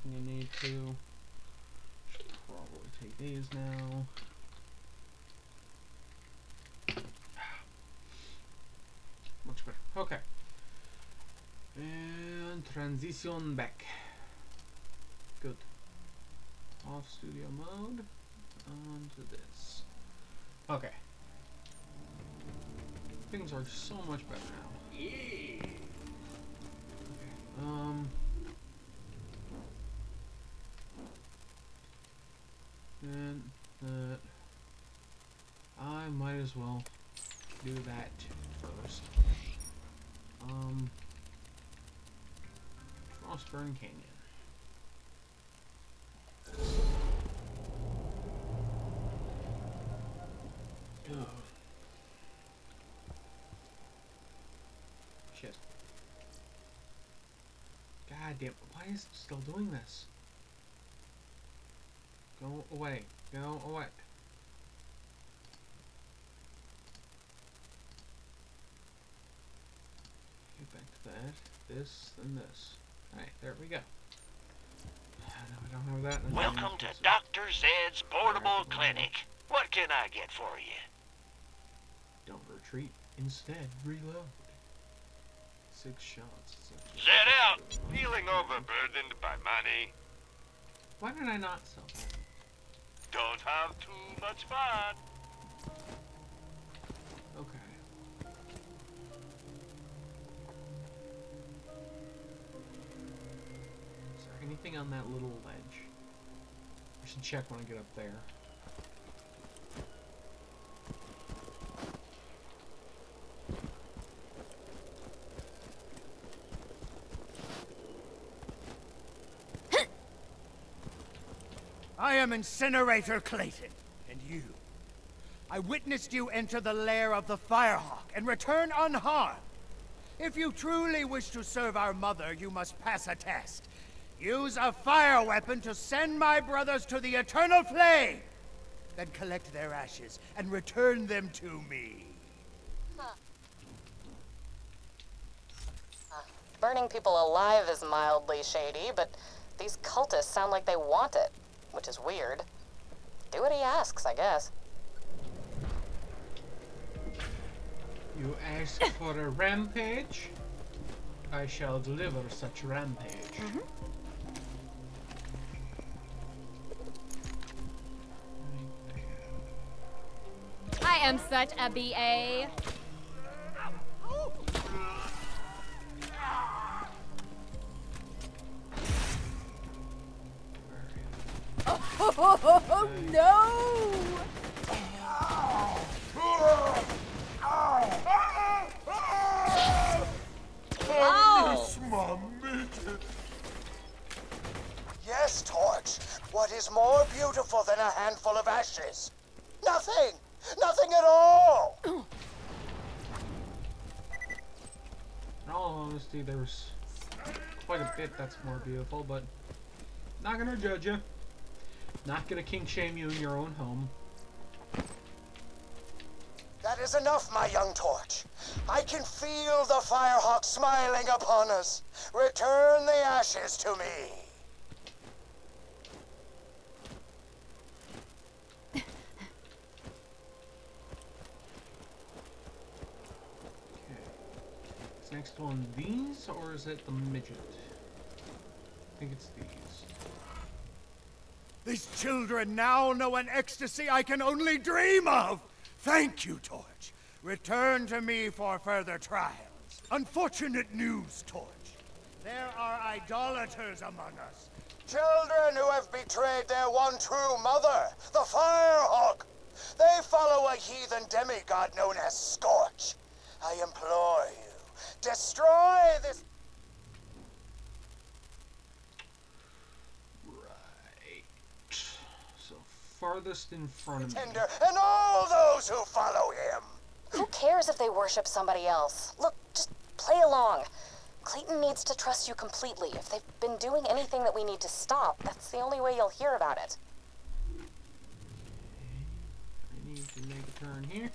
everything you need to. Should probably take these now. Much better. Okay. And transition back. Good. Off studio mode. On to this. Okay. Things are so much better now. Yeah. Okay. And I might as well do that first. Frostburn Canyon. Ugh. Shit. God damn, why is it still doing this? Go away. Go away. Get back to that. This, then this. Alright, there we go. No, I don't have that. Welcome to Dr. Zed's Portable Clinic. What can I get for you? Don't retreat. Instead, reload. 6 shots. Zed out! Feeling overburdened by money? Why did I not sell that? Don't have too much fun. Okay. Is there anything on that little ledge? I should check when I get up there. I am Incinerator Clayton, and you. I witnessed you enter the lair of the Firehawk and return unharmed. If you truly wish to serve our mother, you must pass a test. Use a fire weapon to send my brothers to the Eternal Flame. Then collect their ashes and return them to me. Burning people alive is mildly shady, but these cultists sound like they want it, which is weird. Do what he asks, I guess. You ask for a rampage? I shall deliver such rampage. I am such a BA. Oh, no! Yes, Torch. What is more beautiful than a handful of ashes? Nothing! Nothing at all! In all honesty, there's quite a bit that's more beautiful, but not gonna judge you. Not gonna kink shame you in your own home. That is enough, my young Torch. I can feel the Firehawk smiling upon us. Return the ashes to me. Is next one these, or is it the midget? I think it's these. These children now know an ecstasy I can only dream of! Thank you, Torch. Return to me for further trials. Unfortunate news, Torch. There are idolaters among us. Children who have betrayed their one true mother, the Firehawk. They follow a heathen demigod known as Scorch. I implore you, destroy this... Farthest in front of me. Tender and all those who follow him. Who cares if they worship somebody else? Look, just play along. Clayton needs to trust you completely. If they've been doing anything that we need to stop, that's the only way you'll hear about it. I need to make a turn here.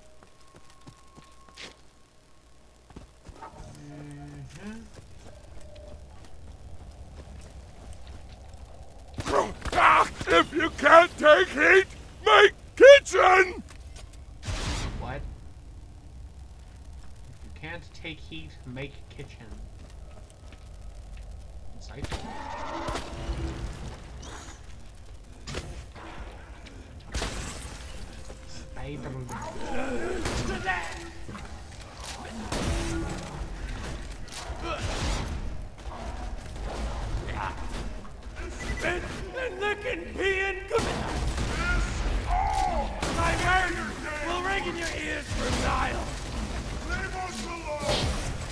can't take heat, make kitchen! What? If you can't take heat, make kitchen. Insightful. Spit and licking pee and good. My murder will ring in your ears for miles. Leave us alone!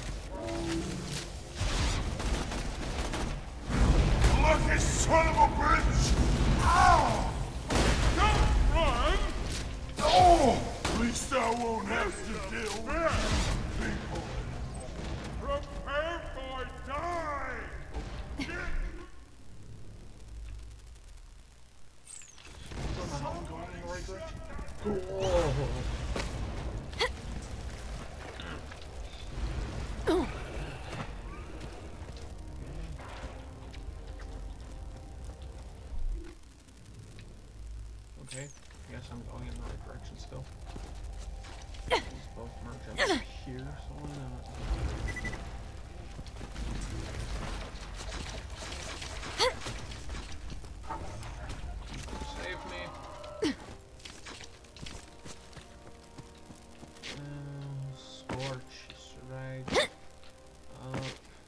Lucky son of a bitch! Ow! Don't run! Oh! At least I won't have to deal with people. Prepare for die! Okay, guess I'm going in the right direction still. These both merge up here, so why not? Save me. Scorch is right up.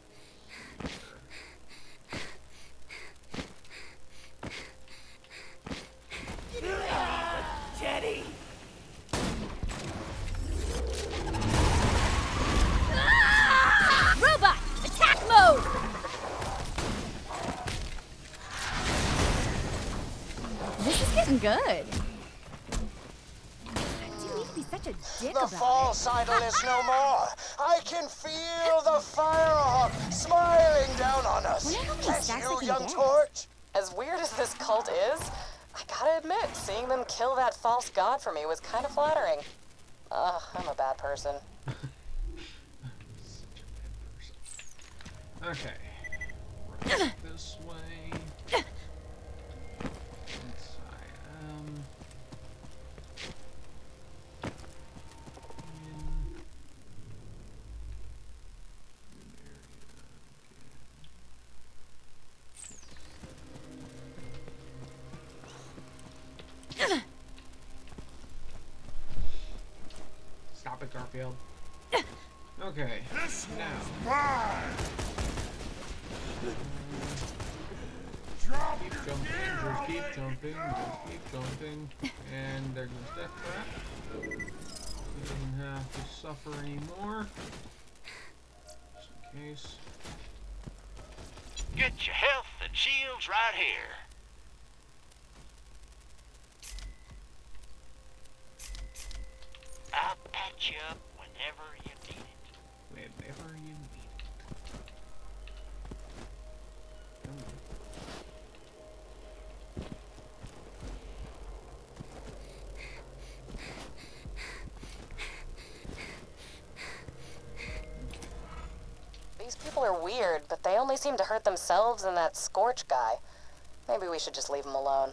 Jetty! Robot, attack mode! This is getting good. Do you need to be such a dick The about fall it? sidle is no more. I can feel the Firehawk smiling down on us. Wonder how many Can't stacks I you, can young get. Torch? As weird as this cult is, I gotta admit, seeing them kill that false god for me was kind of flattering. I'm a bad person. Okay. Right this way. Since I am in an area again. Stop it, Garfield. Okay. Now. Fine! Drop Keep your jumping, gear just on keep it. jumping, just keep jumping. And there goes Death Trap. He doesn't have to suffer anymore. Just in case. Get your health and shields right here. I'll patch you up whenever you need it. Whenever you need it. Come on. These people are weird, but they only seem to hurt themselves and that Scorch guy. Maybe we should just leave them alone.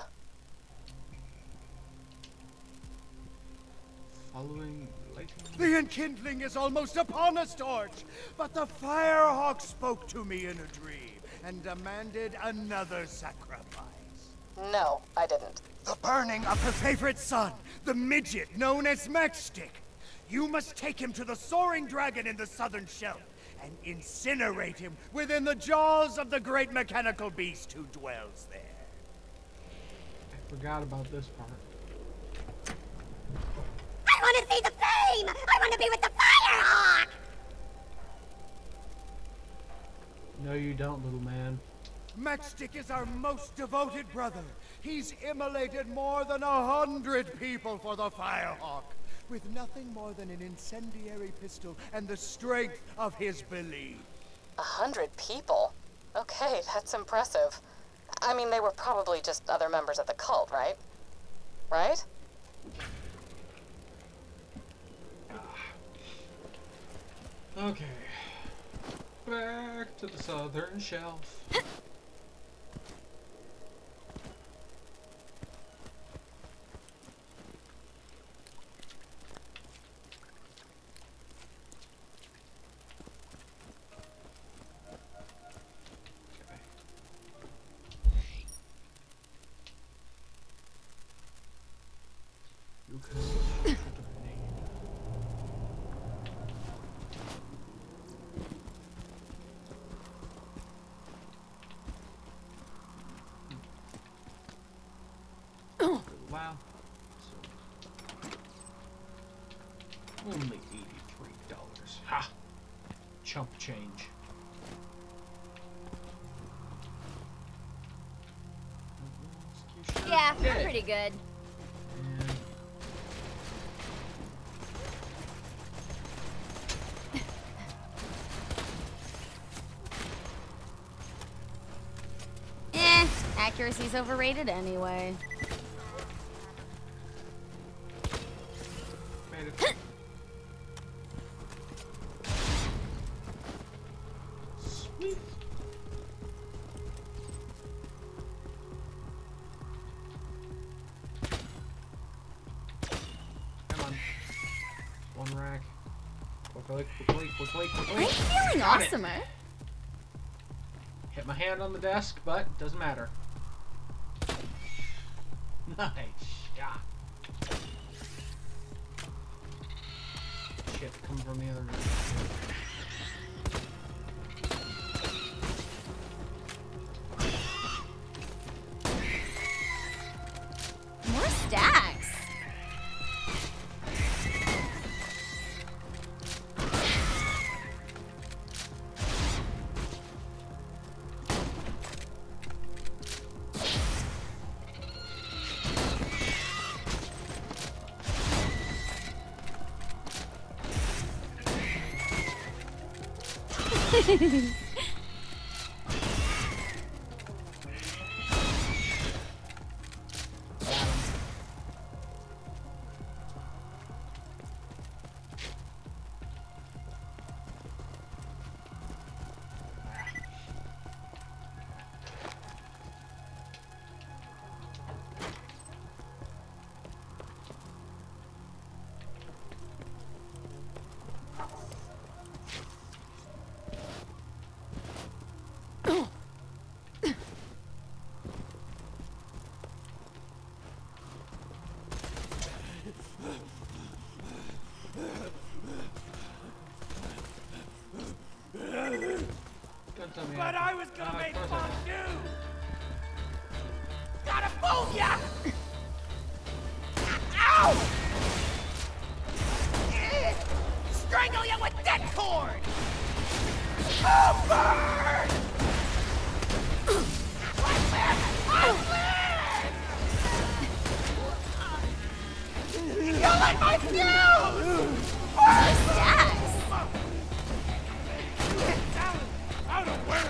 Following lightning. The enkindling is almost upon us, Torch. But the Firehawk spoke to me in a dream and demanded another sacrifice. No, I didn't. The burning of her favorite son, the midget known as Matchstick. You must take him to the soaring dragon in the southern shelf and incinerate him within the jaws of the great mechanical beast who dwells there. I forgot about this part. I want to see the flame! I want to be with the Firehawk! No, you don't, little man. Matchstick is our most devoted brother. He's immolated more than 100 people for the Firehawk, with nothing more than an incendiary pistol and the strength of his belief. 100 people? Okay, that's impressive. I mean, they were probably just other members of the cult, right? Right? Okay. Back to the southern shelf. grenade. Wow. So, only $83. Ha! Chump change. Yeah, I'm pretty good. Accuracy's overrated anyway. Made it. Sweet. Come on. One rack. Quickly. I'm feeling Got awesomer. it. Hit my hand on the desk, but doesn't matter. Nice shot. Shit, coming from the other room. More stacks. But I was gonna make fondue! Gotta fool ya! Ow! Strangle you with that cord! Oh, burn! You like my fuse! Stacks. Out of where?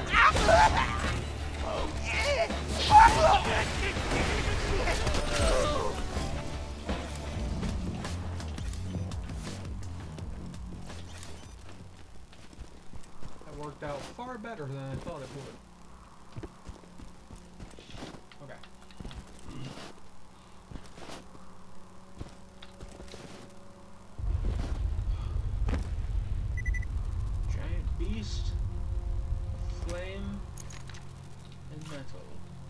That worked out far better than I thought it would. Okay. Giant beast, flame, and metal.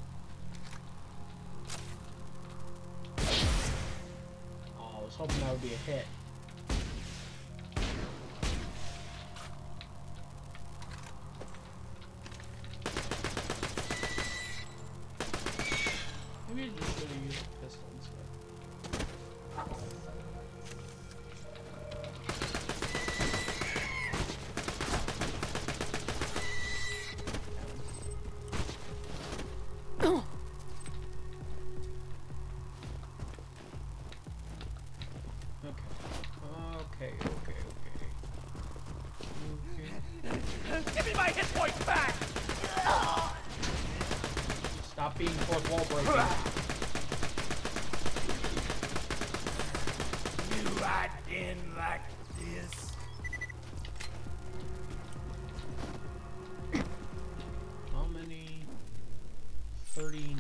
Oh, I was hoping that would be a hit. Maybe I just should have used a pistol instead. Okay. Give me my hit points back! Stop being fourth wall breaking. You act in like this. How many? 39.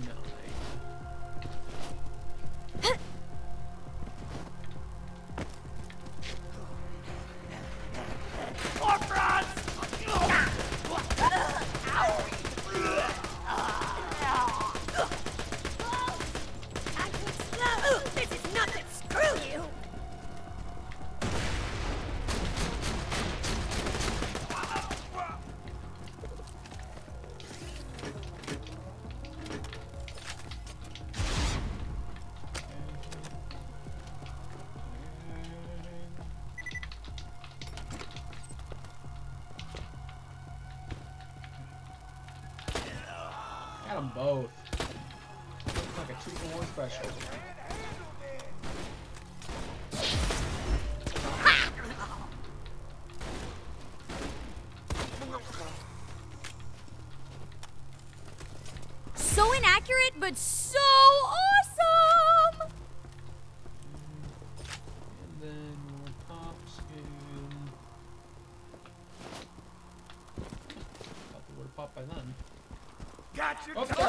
This is nothing. Screw you. them both. Looks like a 2-for-1 special. So inaccurate, but so awesome! And then more pop skin. Thought they would have popped by then. Gotcha. Okay.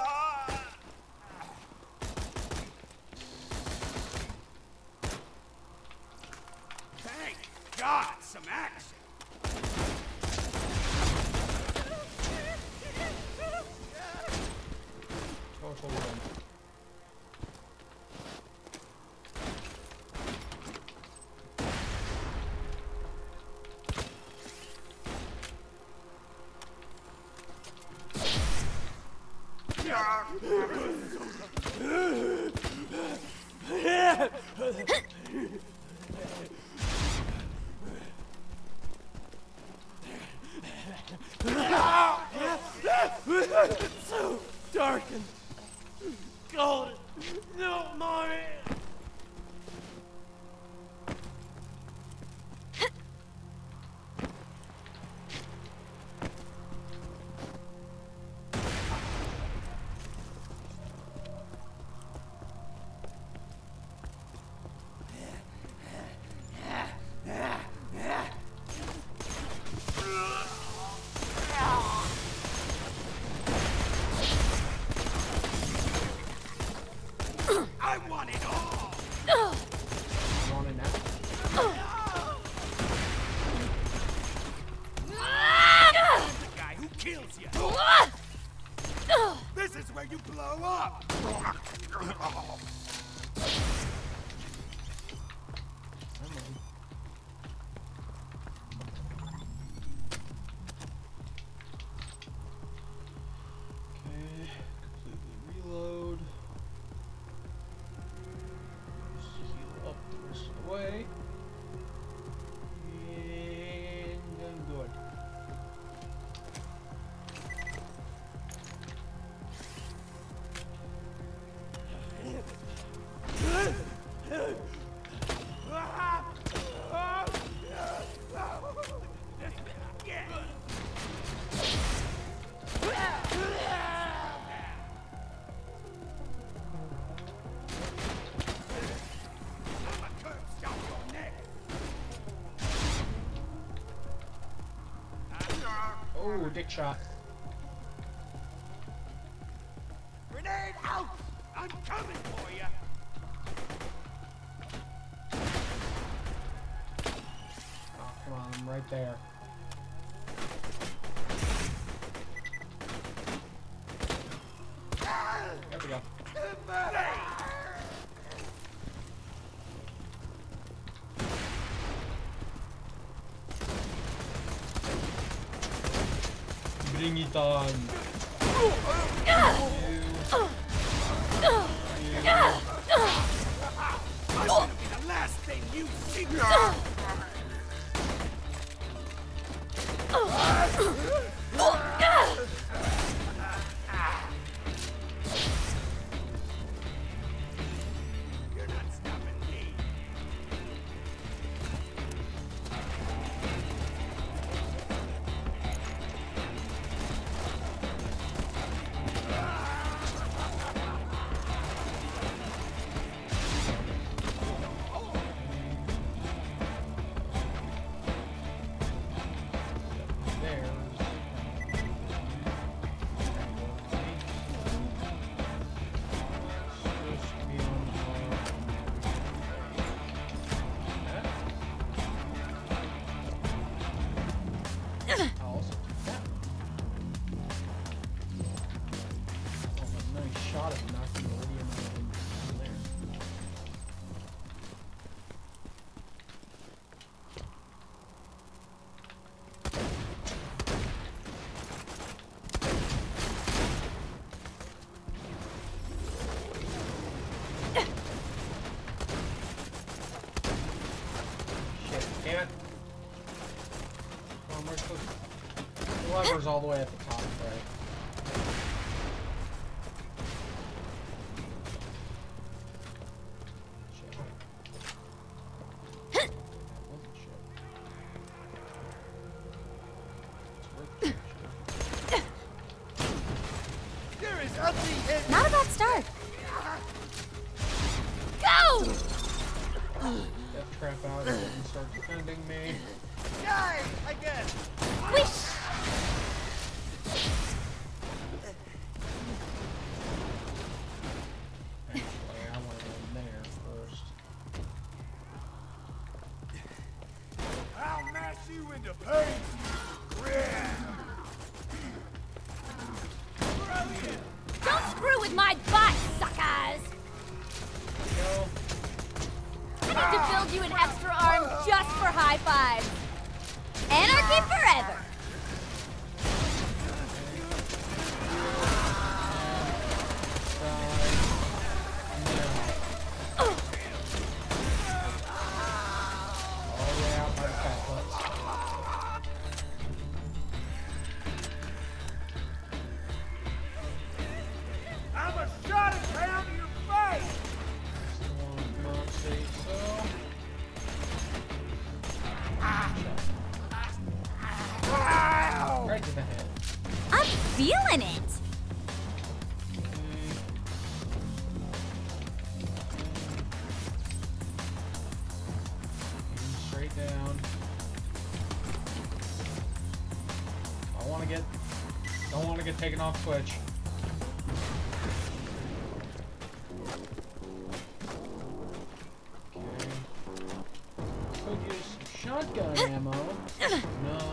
Thank God, some action. Total win. It's so dark and cold. No more. I want it all. On it now. The guy who kills you. This is where you blow up. Okay, completely reload. Just heal up the rest of the way. And I'm good. Oh, dick shot. Grenade out! I'm coming for you. Oh, come on, I'm right there. There we go. Bring it on. I'm gonna be the last thing you see. You're not stopping me. Shot of knocking the iridium out of there. Shit, damn it. Oh, where's the lever's all the way at the top, right? Not a bad start. Go! Death trap out and start defending me. Die again. Wish. Actually, I want to go in there first. I'll mash you into paste. Don't screw with my butt, suckers! Go. I need to build you an extra arm just for high fives. Anarchy forever! I'm a shot at down to your face. Right to the head. I'm feeling it! Straight down. Don't want to get taken off Twitch. Okay. Could use shotgun ammo. No.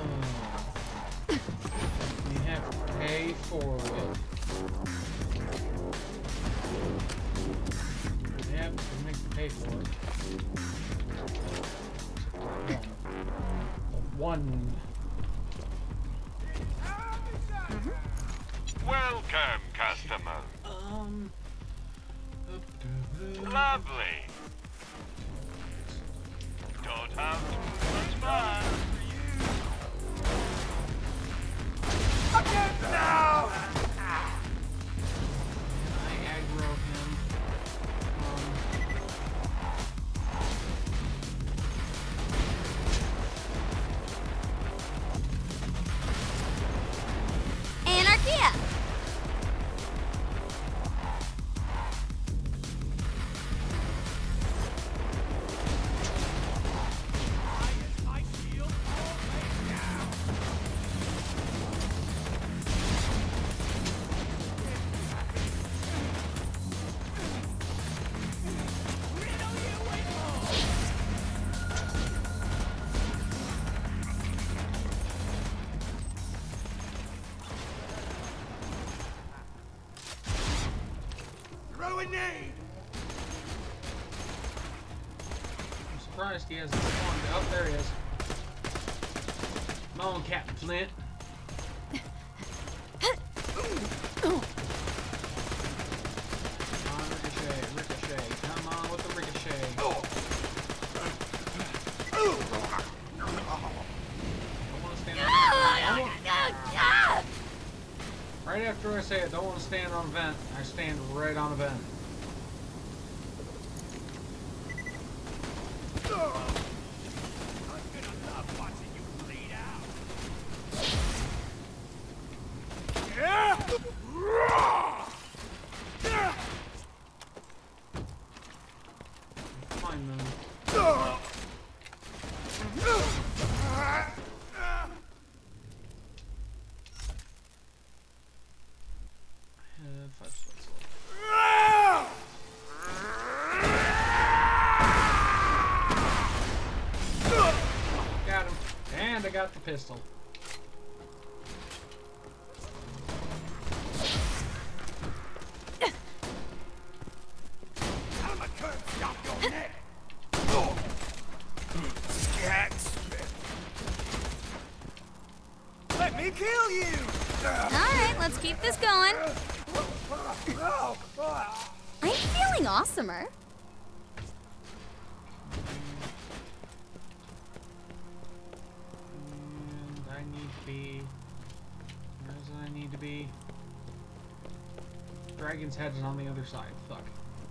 You have to pay for it. You have to make you pay for it. One. Welcome, customer. Lovely. Don't have too much fun. I aggro him. Anarchia! I'm surprised he hasn't spawned. Oh, there he is. Come on, Captain Flint. Come on, ricochet, ricochet. Come on with the ricochet. Don't want to stand on right after I say I don't want to stand on a vent, I stand right on a vent. Fine, man. Got him. And I got the pistol. Let me kill you! Alright, let's keep this going. I'm feeling awesomer. And I need to be... Where's I need to be? Dragon's head is on the other side. Fuck.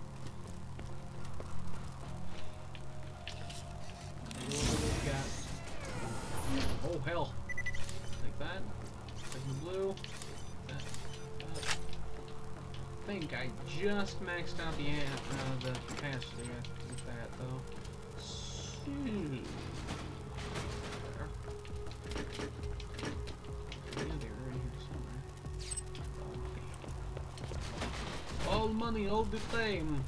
Oh hell. Take that. Take the blue. That. think I just maxed out the capacity with that though. So, all money all the time.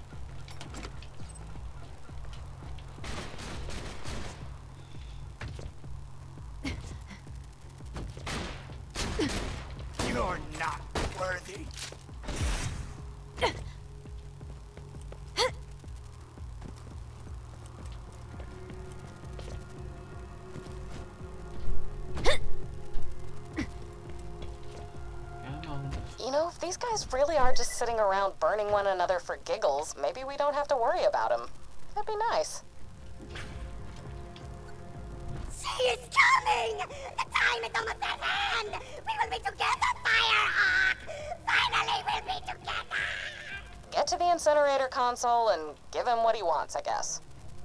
You're not worthy. You know, if these guys really are just sitting around burning one another for giggles, maybe we don't have to worry about them. That'd be nice. She is coming! The time is almost at hand! We will be together, Firehawk! Finally, we'll be together! Get to the incinerator console and give him what he wants, I guess.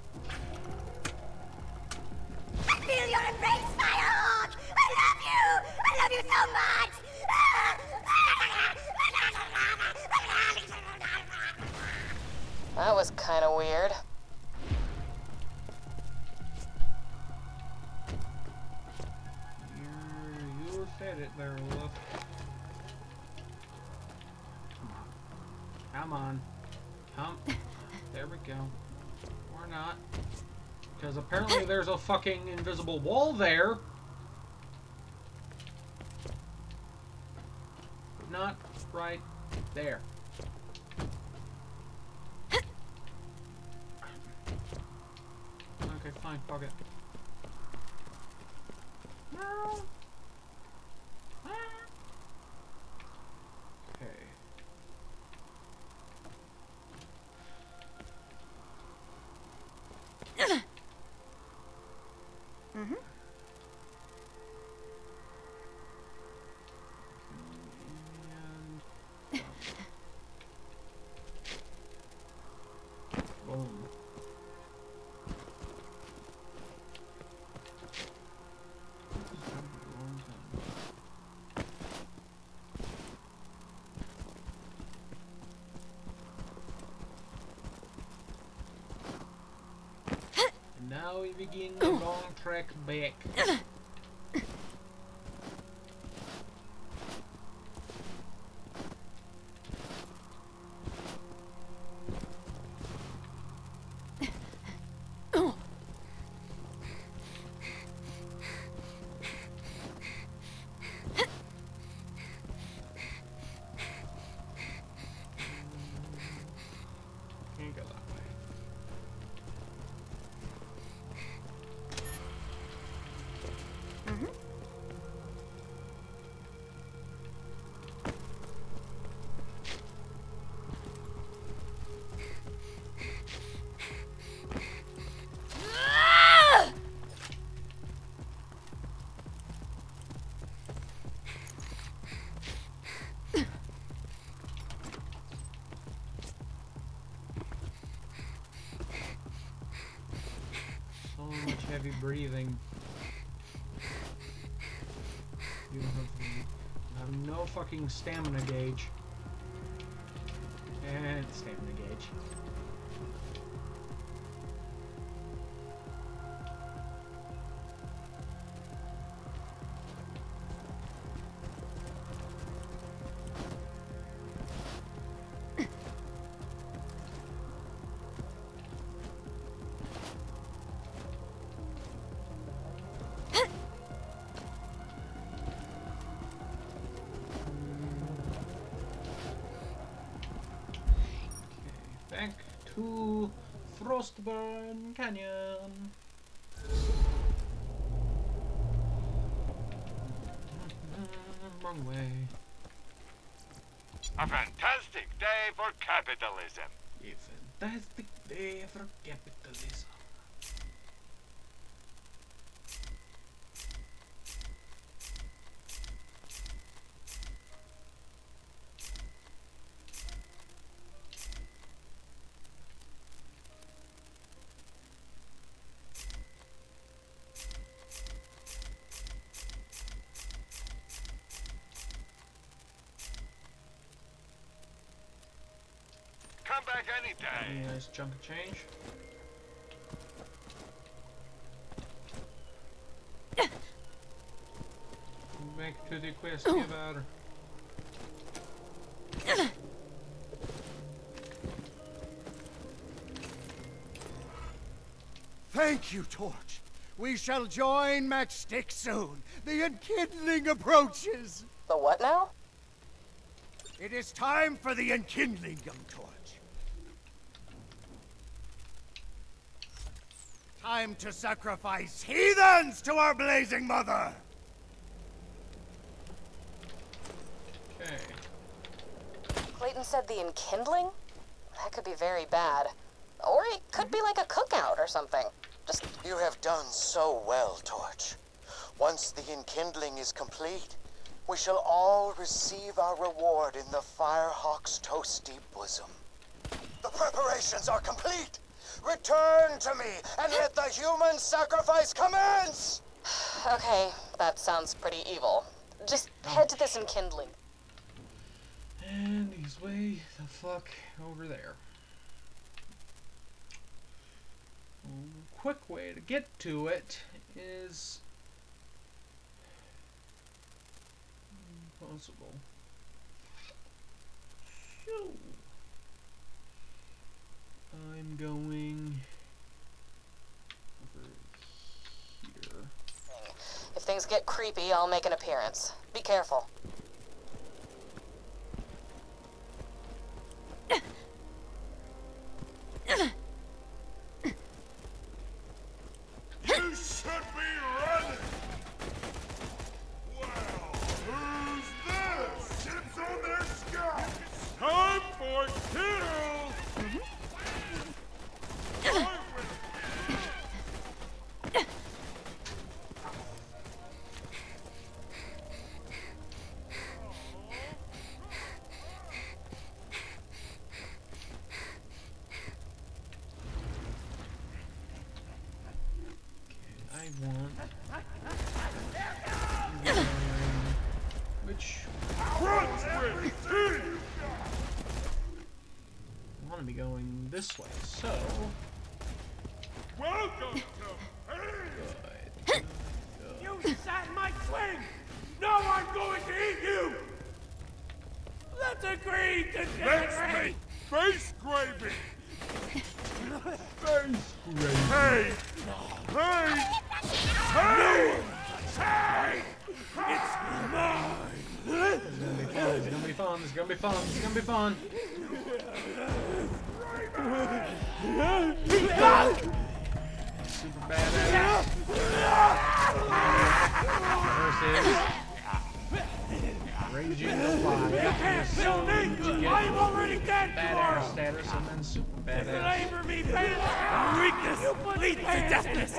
I feel your embrace, Firehawk! I love you! I love you so much! That was kind of weird. You said it there, Wolf. Come on. Come. There we go. Or not. Because apparently there's a fucking invisible wall there. Not right there. Okay, fine, fuck it. No. Okay. Mm-hmm. Boom. And now we begin the long trek back. Can't go that way. Mm-hmm. So much heavy breathing. You have no fucking stamina gauge. And stamina gauge. Back to Frostburn Canyon. Wrong way. A fantastic day for capitalism. A fantastic day for capitalism. come back anytime. Nice chunk of change. Make it to the quest, give out her. Thank you, Torch. We shall join Matchstick soon. The enkindling approaches. The what now? It is time for the enkindling, young Torch. Time to sacrifice heathens to our blazing mother! Okay. Clayton said the enkindling? That could be very bad. Or it could be like a cookout or something. Just... You have done so well, Torch. Once the enkindling is complete, we shall all receive our reward in the Firehawk's toasty bosom. The preparations are complete! Return to me, and let the human sacrifice commence! Okay, that sounds pretty evil. Just head to this enkindling. And he's way the fuck over there. Quick way to get to it is possible. So I'm going over here. If things get creepy, I'll make an appearance. Be careful. You should be running! Well, who's this? Ships on their sky! Time for kills! I want which Crunch with teeth! I want to be going this way, so Welcome to good. You sat in my swing! Now I'm going to eat you! Let's agree to Let's disagree! make face gravy! Face Hey! Hey! Hey! Hey! It's mine! It's gonna be fun. It's gonna be fun. It's gonna be fun. Super badass. First is raging the fire. Kill me! I'm already dead Badass tomorrow! status and then super It's an badass. aim for me, pain! Weakness leads to deafness!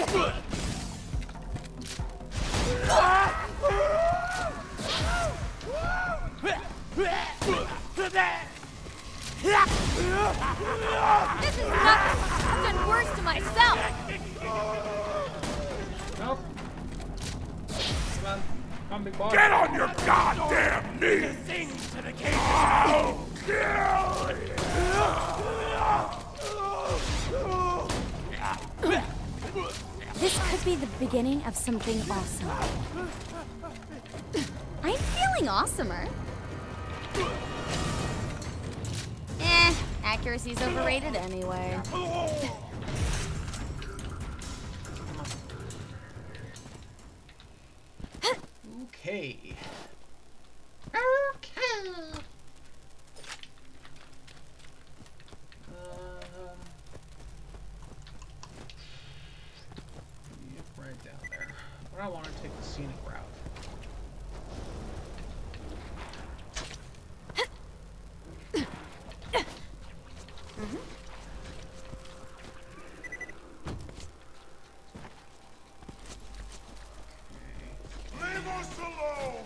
This is nothing. I've done worse to myself. Nope. Come on. Come, big boy. Get on your goddamn knees! Sing to the king! I'll kill you! This could be the beginning of something awesome. I'm feeling awesomer. Accuracy's overrated anyway. Okay. Yep, right down there. But I want to take the scenic route. Leave us alone!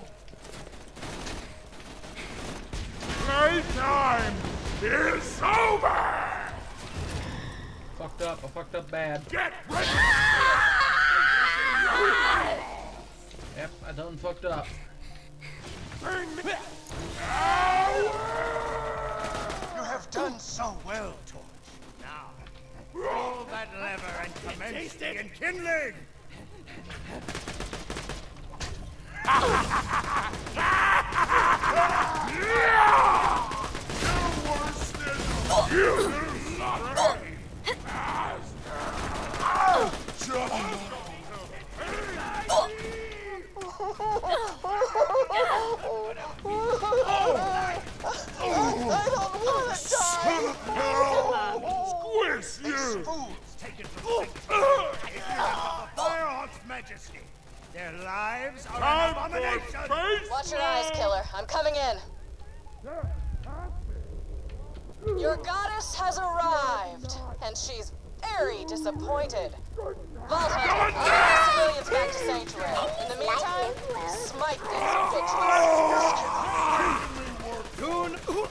Playtime is over! Fucked up. I fucked up bad. Get ready! Yep, I done fucked up. Burn me! You have done done so well, Torch. Now, pull that lever and commence the enkindling! I don't want to die! Squish you! Fools taken from Sanctuary, ignorant of the Firehawk's majesty. Their lives are an abomination! Watch your eyes, killer. I'm coming in. Your goddess has arrived, and she's very disappointed. Vault Hunter, I'll bring civilians back to Sanctuary. In the meantime, smite these bitches.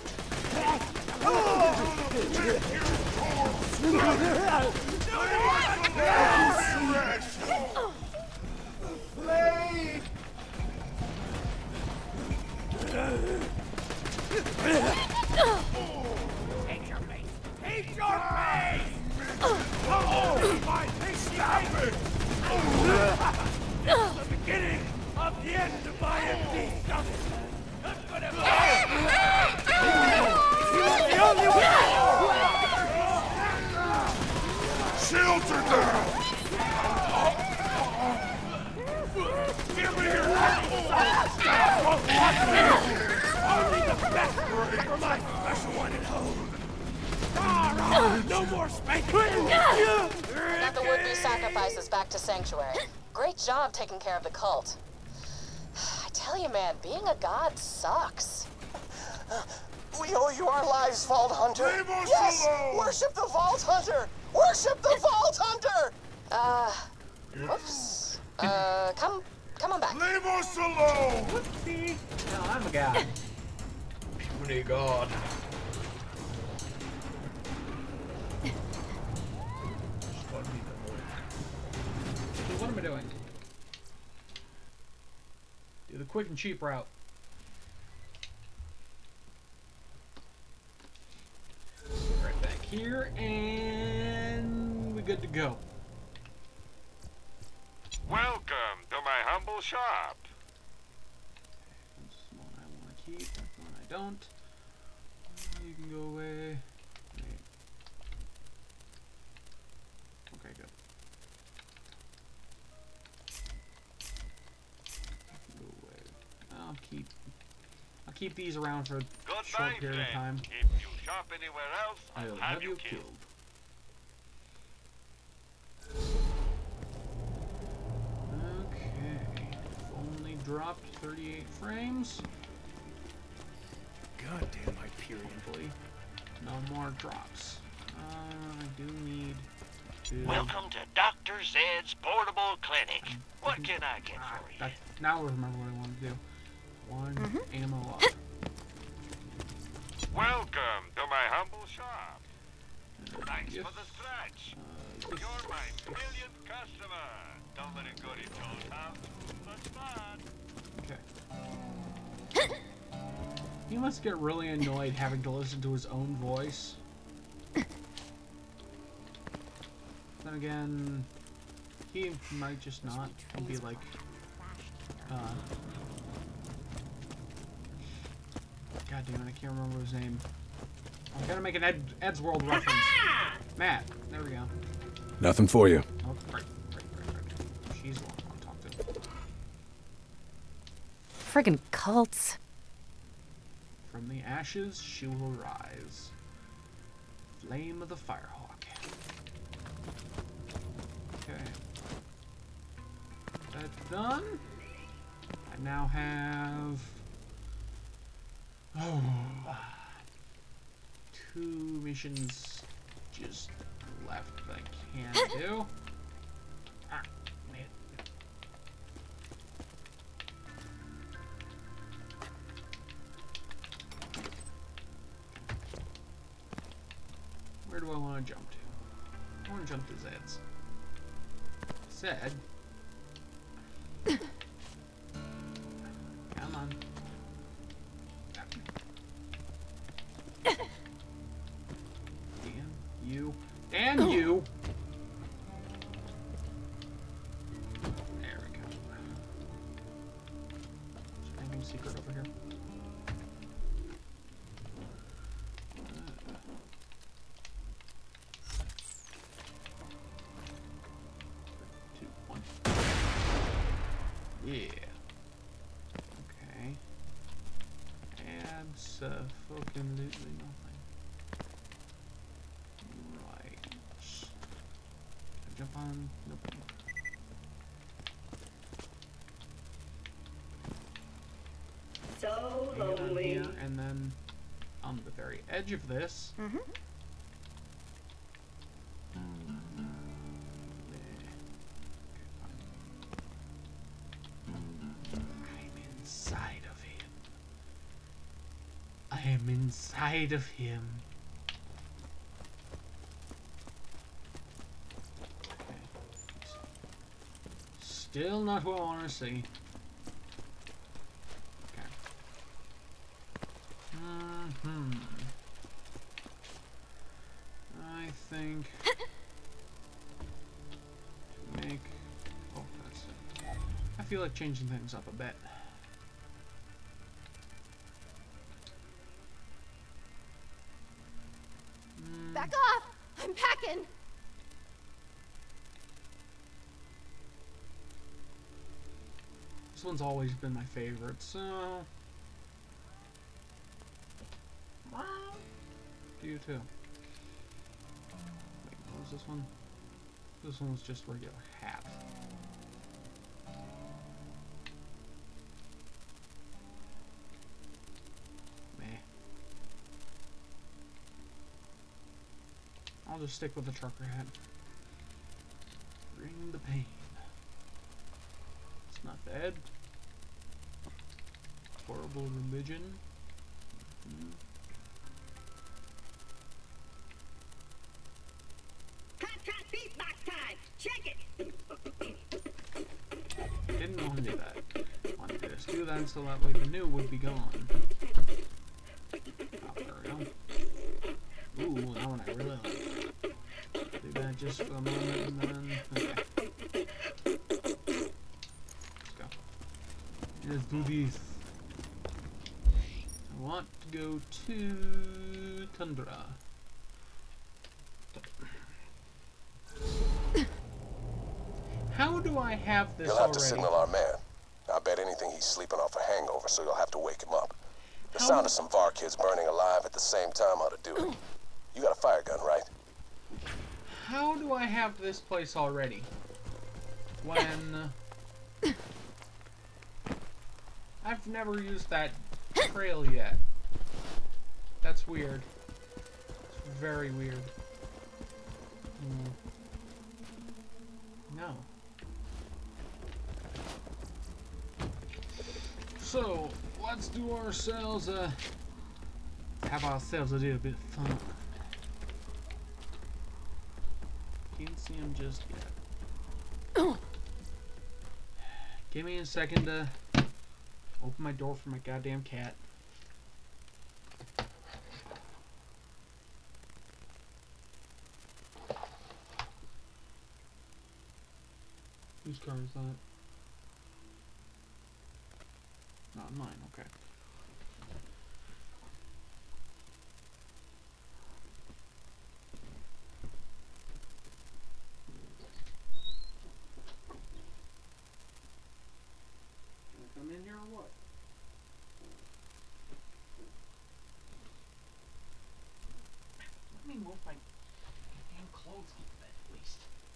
Take your face! Take your face! Oh, my face! Stop it! It's the beginning of the end of my empty stomach! I'm gonna You're the only one! Shields are down! Give me your Only the best for my special one at home! No more spanking! Got the would-be sacrifices back to Sanctuary. Great job taking care of the cult. I tell you, man, being a god sucks. We owe you our lives, Vault Hunter. Leave us Yes! alone! Worship the Vault Hunter! Worship the Vault Hunter! Whoops. Come on back. Leave us alone! No, I'm a god. Puny god. So what am I doing? Do the quick and cheap route. Right back here, and we're good to go. Welcome to my humble shop. That's the one I want to keep, that's the one I don't. You can go away. Wait. Okay, good. You can go away. I'll keep these around for a short Goodbye, period of time. friend. If you shop anywhere else, I'll I'll have you killed. Okay. Only dropped 38 frames. Goddamn Hyperion. Hopefully, no more drops. I do need to... Welcome to Dr. Zed's Portable Clinic. What can I get for you? Now I remember what I want to do. One ammo up. Welcome to my humble shop. Thanks Yes. for the scratch. You're my millionth customer. Don't let it go to your old house. Much fun. Okay. He must get really annoyed having to listen to his own voice. Then again, he might just not. He'll be like, God damn it, I can't remember his name. I gotta make an Ed's World reference. Matt, there we go. Nothing for you. Oh, right. She's the one I want to talk to. Friggin' cults. From the ashes, she will rise. Flame of the Firehawk. Okay. That's done. I now have... Oh, 2 missions just left that I can do. Ah, man. Where do I want to jump to? I want to jump to Zed's. Zed? Come on. And you. There we go. Is there anything secret over here? 2, 1. Yeah. Okay. Absolutely nothing. Right. Can I jump on? Nope. So And on lonely. here, and then on the very edge of this. Mm-hmm. I'm inside of him. I am inside of him. Okay. Still not who I want to see. Okay. I think to make. Oh, that's it. I feel like changing things up a bit. Back off! I'm packing! This one's always been my favorite, so. You too. Wait, what was this one? This one was just regular hat. Meh. I'll just stick with the trucker hat. Bring the pain. It's not bad. Horrible religion. Contract beatbox time. Check it. Didn't want to do that. Wanted to just do that so that way the new would be gone. Oh, there we go. Ooh, that one I really like. Do that just for a moment and then. Okay. Let's go. Let's do this. I want to go to Tundra. How do I have this You'll have already? to signal our man. I bet anything he's sleeping off a hangover, so you'll have to wake him up. The How sound do- of some VAR kids burning alive at the same time ought to do it. You got a fire gun, right? How do I have this place already? When I've never used that trail yet. That's weird. It's very weird. No. So let's do ourselves have ourselves a little bit of fun. Can't see him just yet. Give me a second to open my door for my goddamn cat. Whose car is that? Not mine, okay. Can I come in here or what? Let me move my damn clothes on the bed at least.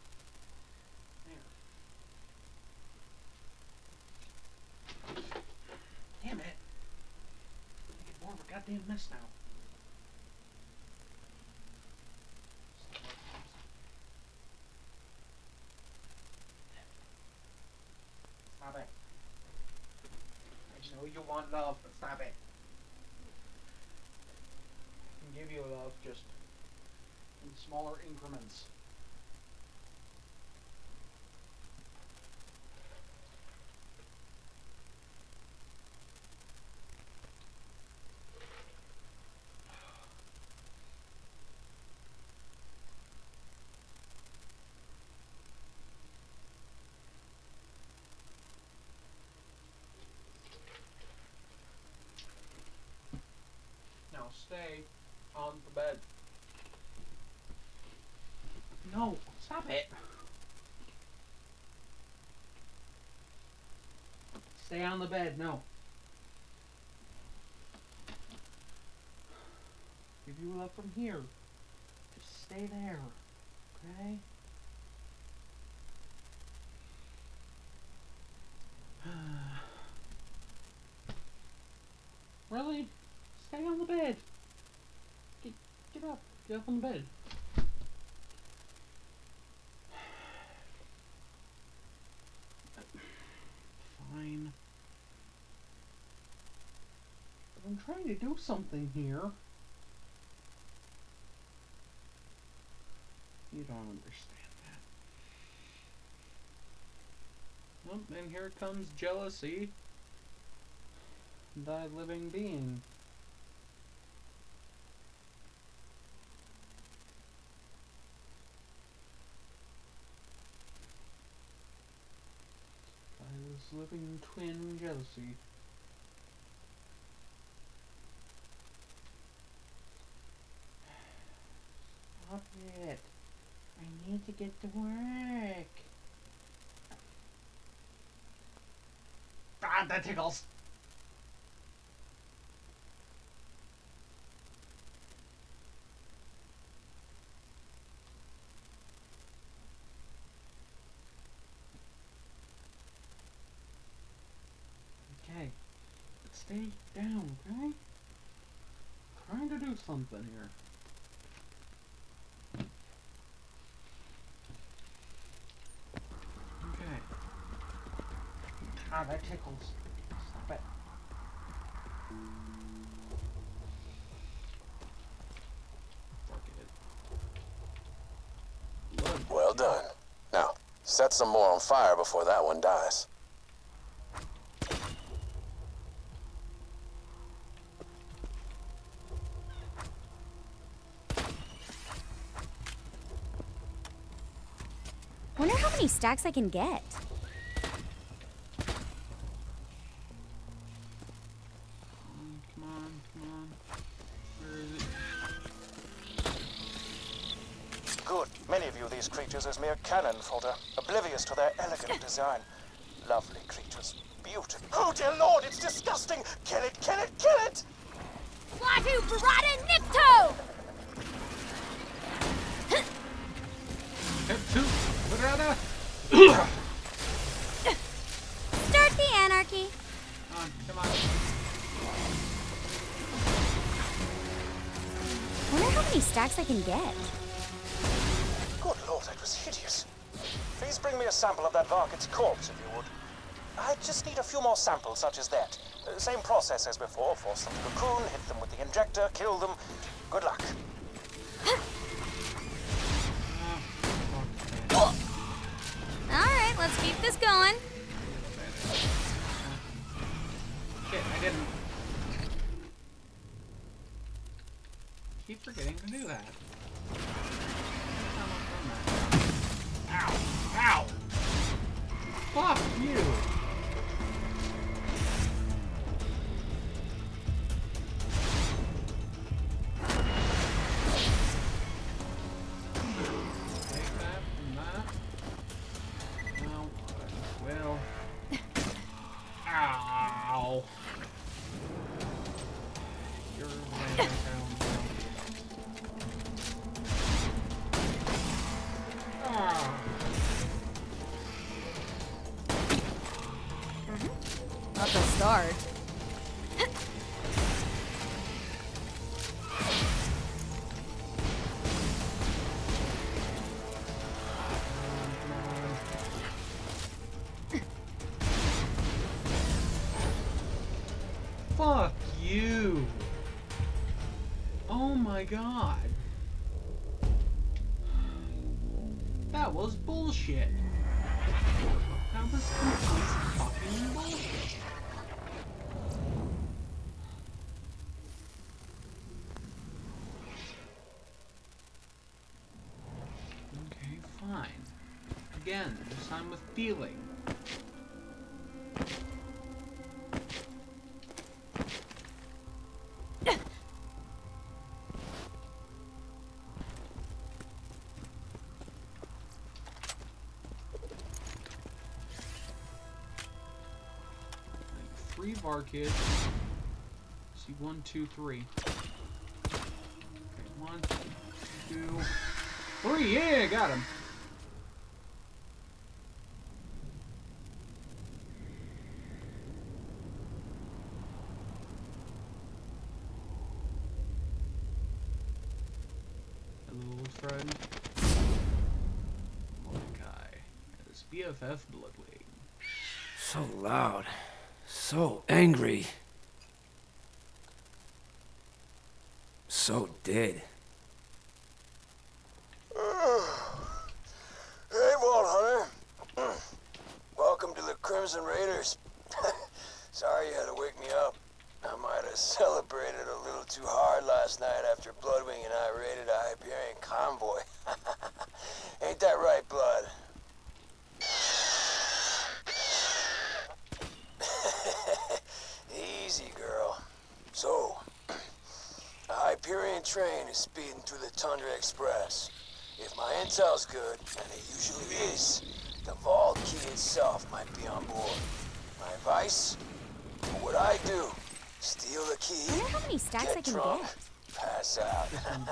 There. Damn it. I get more of a goddamn mess now. Stop it. I just know you want love, but stop it. I can give you love, just in smaller increments. stay on the bed. No, stop it. Stay on the bed, no. If you left from here, just stay there, okay? Really? Stay on the bed. Get up. Get up on the bed. Fine. But I'm trying to do something here. You don't understand that. Oh, and here comes jealousy. Thy living being. Thy living twin jealousy. Stop it. I need to get to work. Ah, that tickles. Okay, stay down, okay? Trying to do something here. Okay. Ah, that tickles. Stop it. Fuck it. Well done. Now, set some more on fire before that one dies. Wonder how many stacks I can get. Come on. Where is it? Good. Many view these creatures as mere cannon fodder, oblivious to their elegant design. Lovely creatures. Beautiful. Oh, dear Lord, it's disgusting! Kill it, kill it, kill it! Watu Barada Nipto! Start the anarchy. Come on. Wonder how many stacks I can get. Good Lord, that was hideous. Please bring me a sample of that Varket's corpse, if you would. I just need a few more samples such as that. Same process as before. Force them to cocoon, hit them with the injector, kill them. Good luck. Alright, let's keep this going. Shit, I didn't. Keep forgetting to do that. Ow! Ow! Fuck you! Take that from that. No, well. Ow! You're laying down. Not the start. Fuck you! Oh my god! That was bullshit! That was complete fucking bullshit! Okay, fine. Again, this time with feeling. 3 VAR kids. See, 1, 2, 3. Okay, 1, 2, 3. Yeah, got him. Hello, old friend. Mordecai. His BFF Bloodwing. So loud. So angry. So dead. Hey, Vault Hunter. Welcome to the Crimson Raiders. Sorry you had to wake me up. I might have celebrated a little too hard last night after Bloodwing and I raided a Hyperion convoy. Ain't that right, Blood? Easy, girl. So, a Hyperion train is speeding through the Tundra Express. If my intel's good, and it usually is, the Vault Key itself might be on board. My advice? Do what I do. Steal the key, I wonder how many stacks I get can drunk, get. pass out.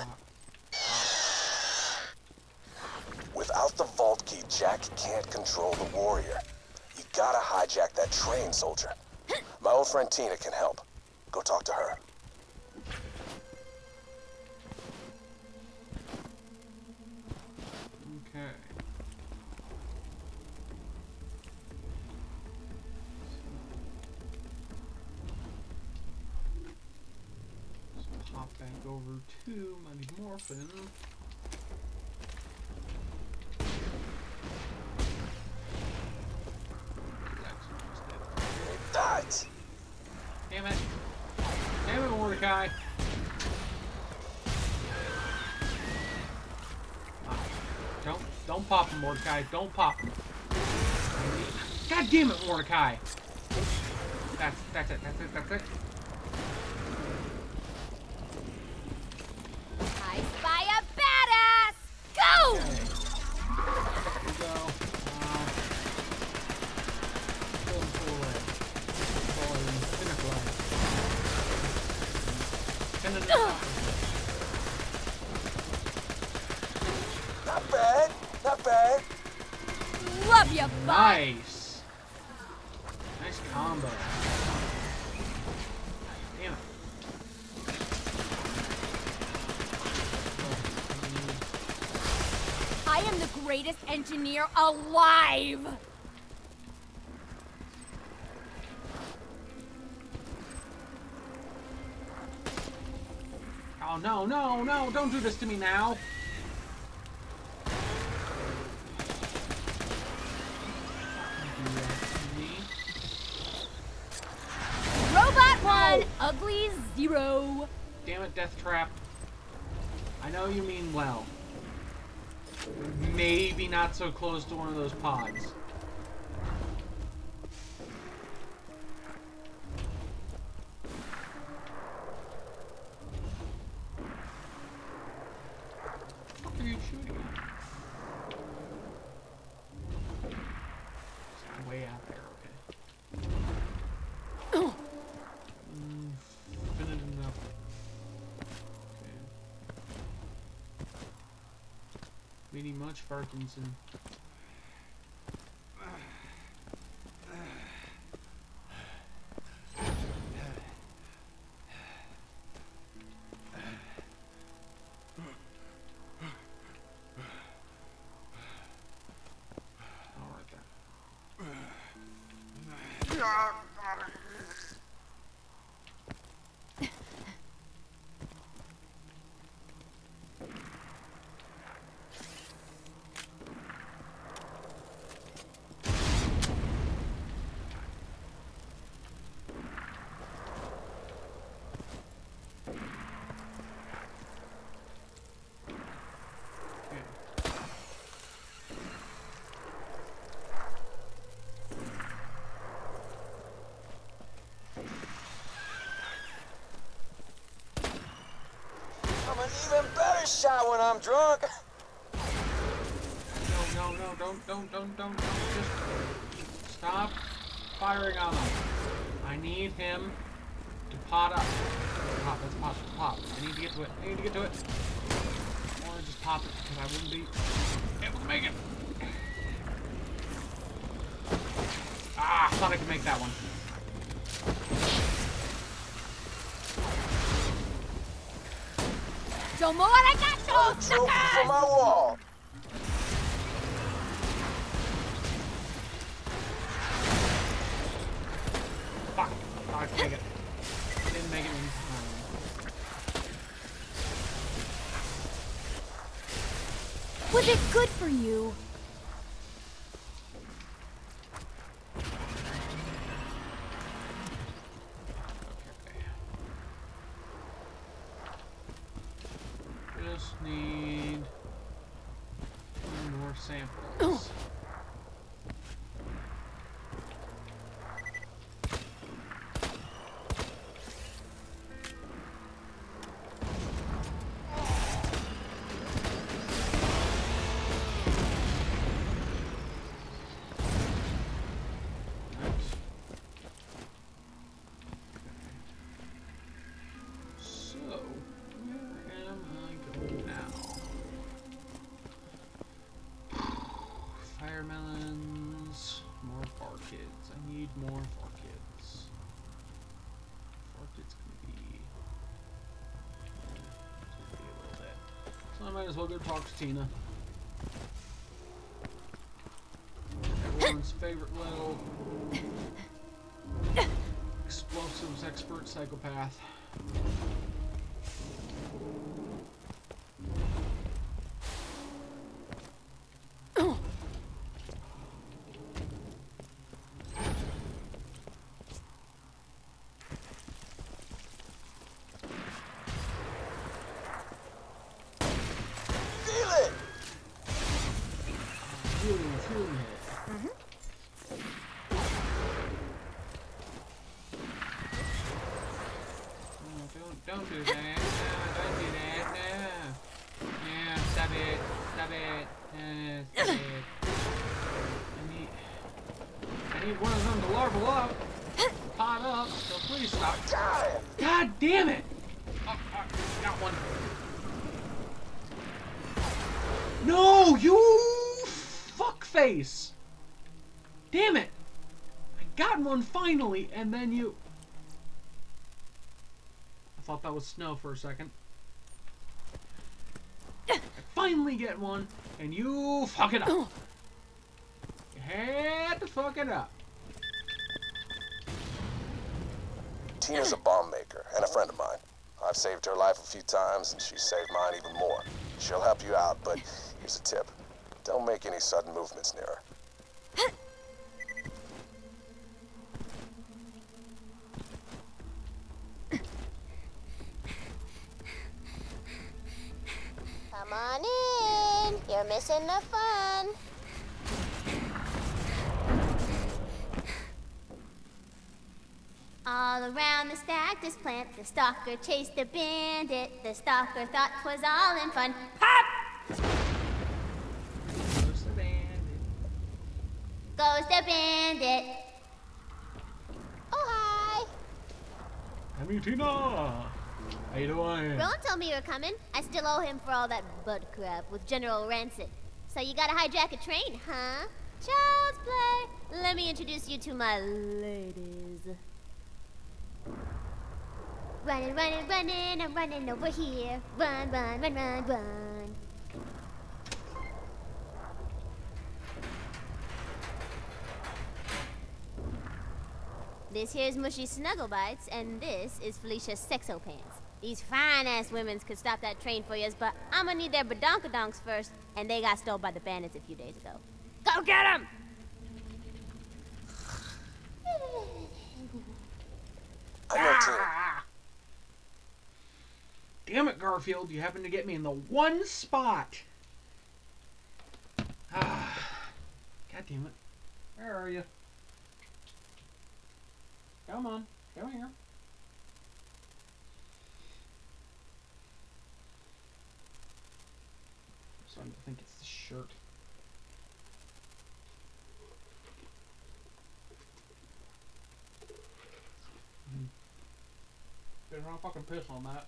Without the Vault Key, Jack can't control the warrior. You gotta hijack that train, soldier. My old friend Tina can help. Go talk to her. Okay. So hop back over to Mighty Morphin. That. Damn it. Damn it, Mordecai. Don't pop him, Mordecai. Don't pop him. God damn it, Mordecai. That's it. I spy a badass! Go! Okay. Here we go. Full away. Not bad. Not bad. Love you, bud! Nice. Nice combo. Damn it. I am the greatest engineer alive! Oh, no, don't do this to me now. Robot 1, ugly 0. Damn it, Death Trap. I know you mean well. Maybe not so close to one of those pods. What are you shooting at? It's way out there, okay. Spin it enough. Okay. We need much Parkinson. I'm an even better shot when I'm drunk. No, don't. Just stop firing on them. I I need him to pot up. Pop, let's pop, pop. I need to get to it. I need to get to it. Or just pop it, because I wouldn't be able to make it. Ah, I thought I could make that one. Show more, I got you! Trophy for my wall. Fuck. Oh, I could make it. Didn't make it in time. Was it good for you? Just need 2 more samples. Melons, more far kids. I need more far kids. Far kids can be a little bit. So I might as well go talk to Tina. Everyone's favorite little explosives expert psychopath. Don't do that. No, don't do that. No. Yeah, stop it. Stop it. Stop it. I need one of them to larval up. Pot up. So please stop. God damn it! Oh, got one. No, you fuckface! Damn it! I got one finally, and then you... I thought that was snow for a second. I finally get one, and you fuck it up. You had to fuck it up. Tina's a bomb maker and a friend of mine. I've saved her life a few times, and she's saved mine even more. She'll help you out, but here's a tip. Don't make any sudden movements near her. Come on in. You're missing the fun. All around the stactus plant, the stalker chased the bandit. The stalker thought 'twas all in fun. Pop! Goes the bandit. Goes the bandit. Oh, hi. Hey, Tina. How you doing? Ron told me you were coming. I still owe him for all that bud crap with General Rancid. So you gotta hijack a train, huh? Child's play. Let me introduce you to my ladies. Running, running, running, I'm running over here. Run, run, run, run, run. This here's Mushy Snugglebites, and this is Felicia Sexopants. These fine-ass women's could stop that train for yous, but I'm gonna need their badonkadonks first, and they got stole by the bandits a few days ago. Go get them! I know Tina. Damn it, Garfield. You happened to get me in the one spot. Ah. God damn it. Where are you? Come on. Come here. I'm starting to think it's the shirt. fucking piss on that.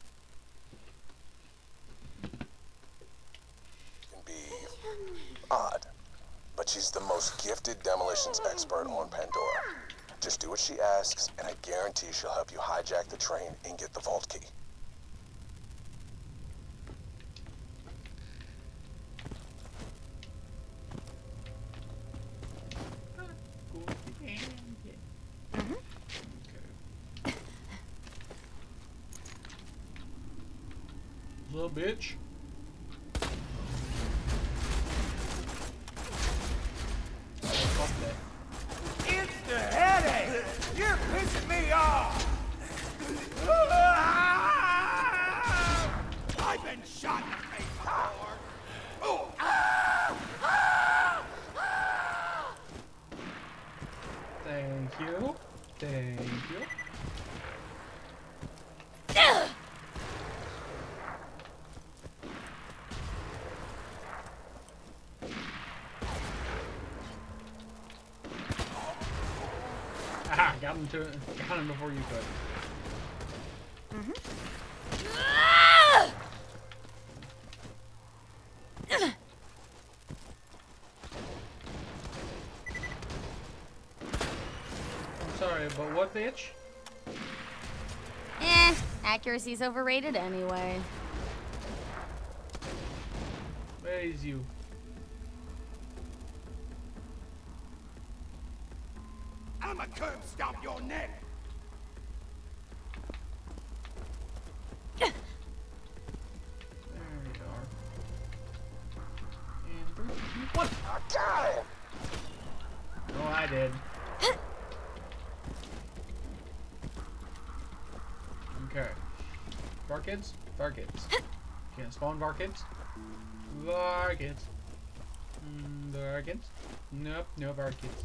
Can be odd, but she's the most gifted demolitions expert on Pandora. Just do what she asks, and I guarantee she'll help you hijack the train and get the vault key. Little bitch. Fuck that. It's the headache! You're pissing me off! I've been shot in the face before. Oh. Thank you. Thank you. Aha, got him before you could. I'm sorry, but what bitch? Accuracy's overrated anyway. Where is you? I'ma curb stomp your neck! There you are. And 3, 2, 1. I got him! Oh, I did. Okay. Varkids? Varkids. Can't spawn Varkids? Varkids. Varkids? Nope, no Varkids.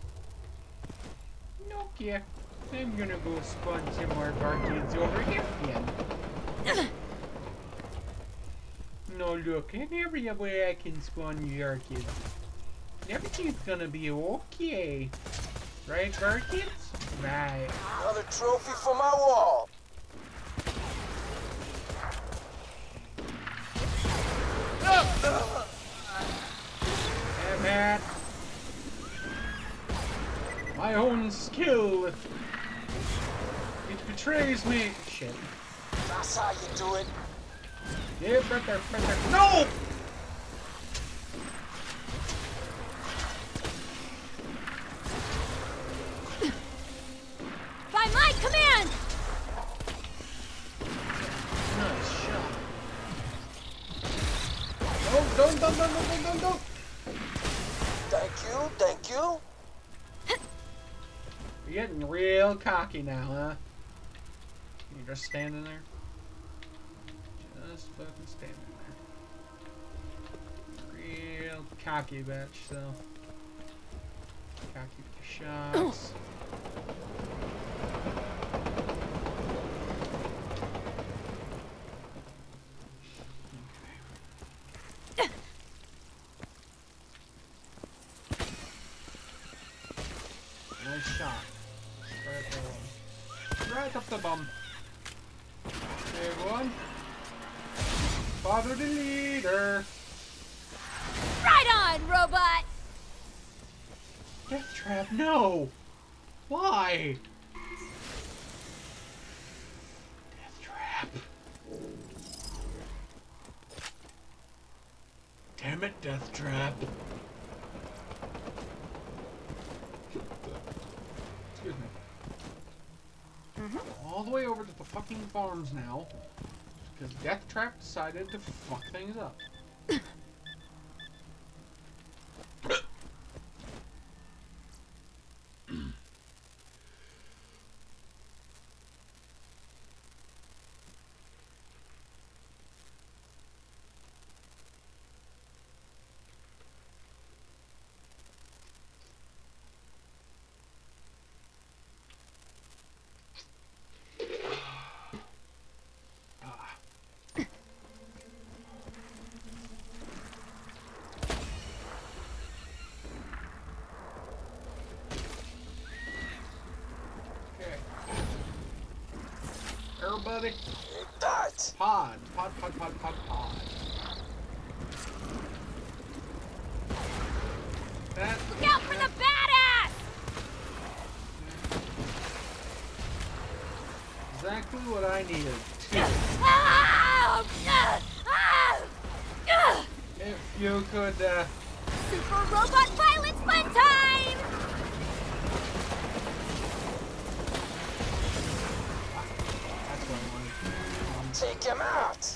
Nokia. I'm gonna go spawn some more Varkids over here again. No, look, and every way I can spawn Varkids. Everything's gonna be okay. Right, Varkids? Right. Another trophy for my wall. Damn it. My own skill. It betrays me. Shit. That's how you do it. Yeah, right there, right there. No! By my command! Nice shot. Oh, don't. Thank you. You're getting real cocky now, huh? You're just standing there? Just fucking standing there. Real cocky, bitch, so. Cocky with your shots. Nice shot. Right up the bum. Big one. Father the leader. Right on, robot! Death trap, no! Why? Death trap. Damn it, death trap. Excuse me. All the way over to the fucking farms now. Because Death Trap decided to fuck things up. Everybody. Here it! Pod. Look out for the badass! Exactly what I needed. If you could, Super robot violence fun time! that's what I wanted. Take him out!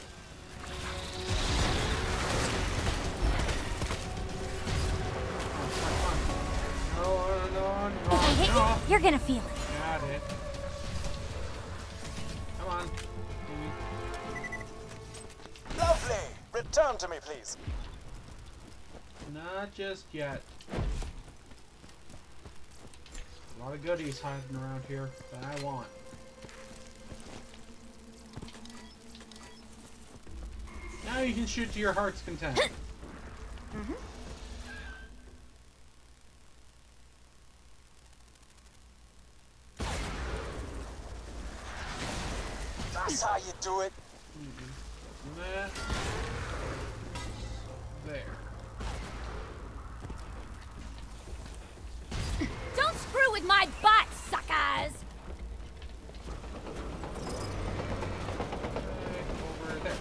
No, If I hit you, you're gonna feel it. Got it. Come on. Lovely! Return to me, please. Not just yet. A lot of goodies hiding around here that I want. Now you can shoot to your heart's content. That's how you do it. That. There. Don't screw with my butt, suckers! Over there.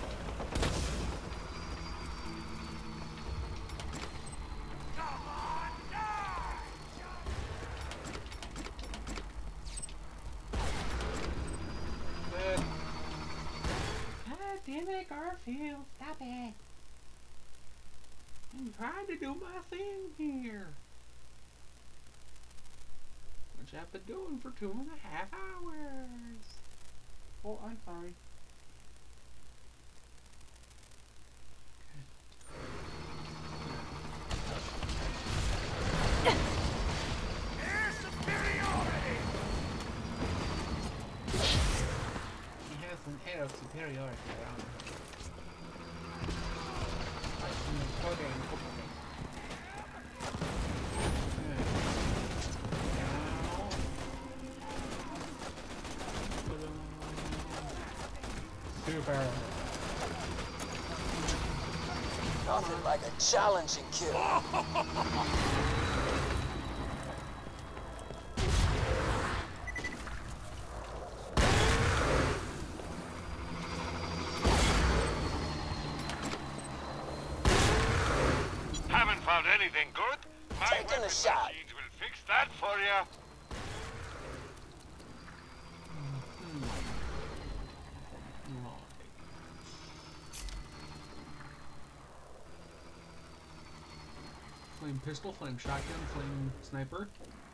God damn it, Garfield, stop it. I'm trying to do my thing here. Which I've been doing for 2.5 hours. Oh, I'm sorry. He has an air of superiority around him. Like in the Koda and Kokomi. Super. Nothing like a challenging kill. Haven't found anything good? My Taking a weapon shot. machines will fix that for you. Flame pistol, flame shotgun, flame sniper.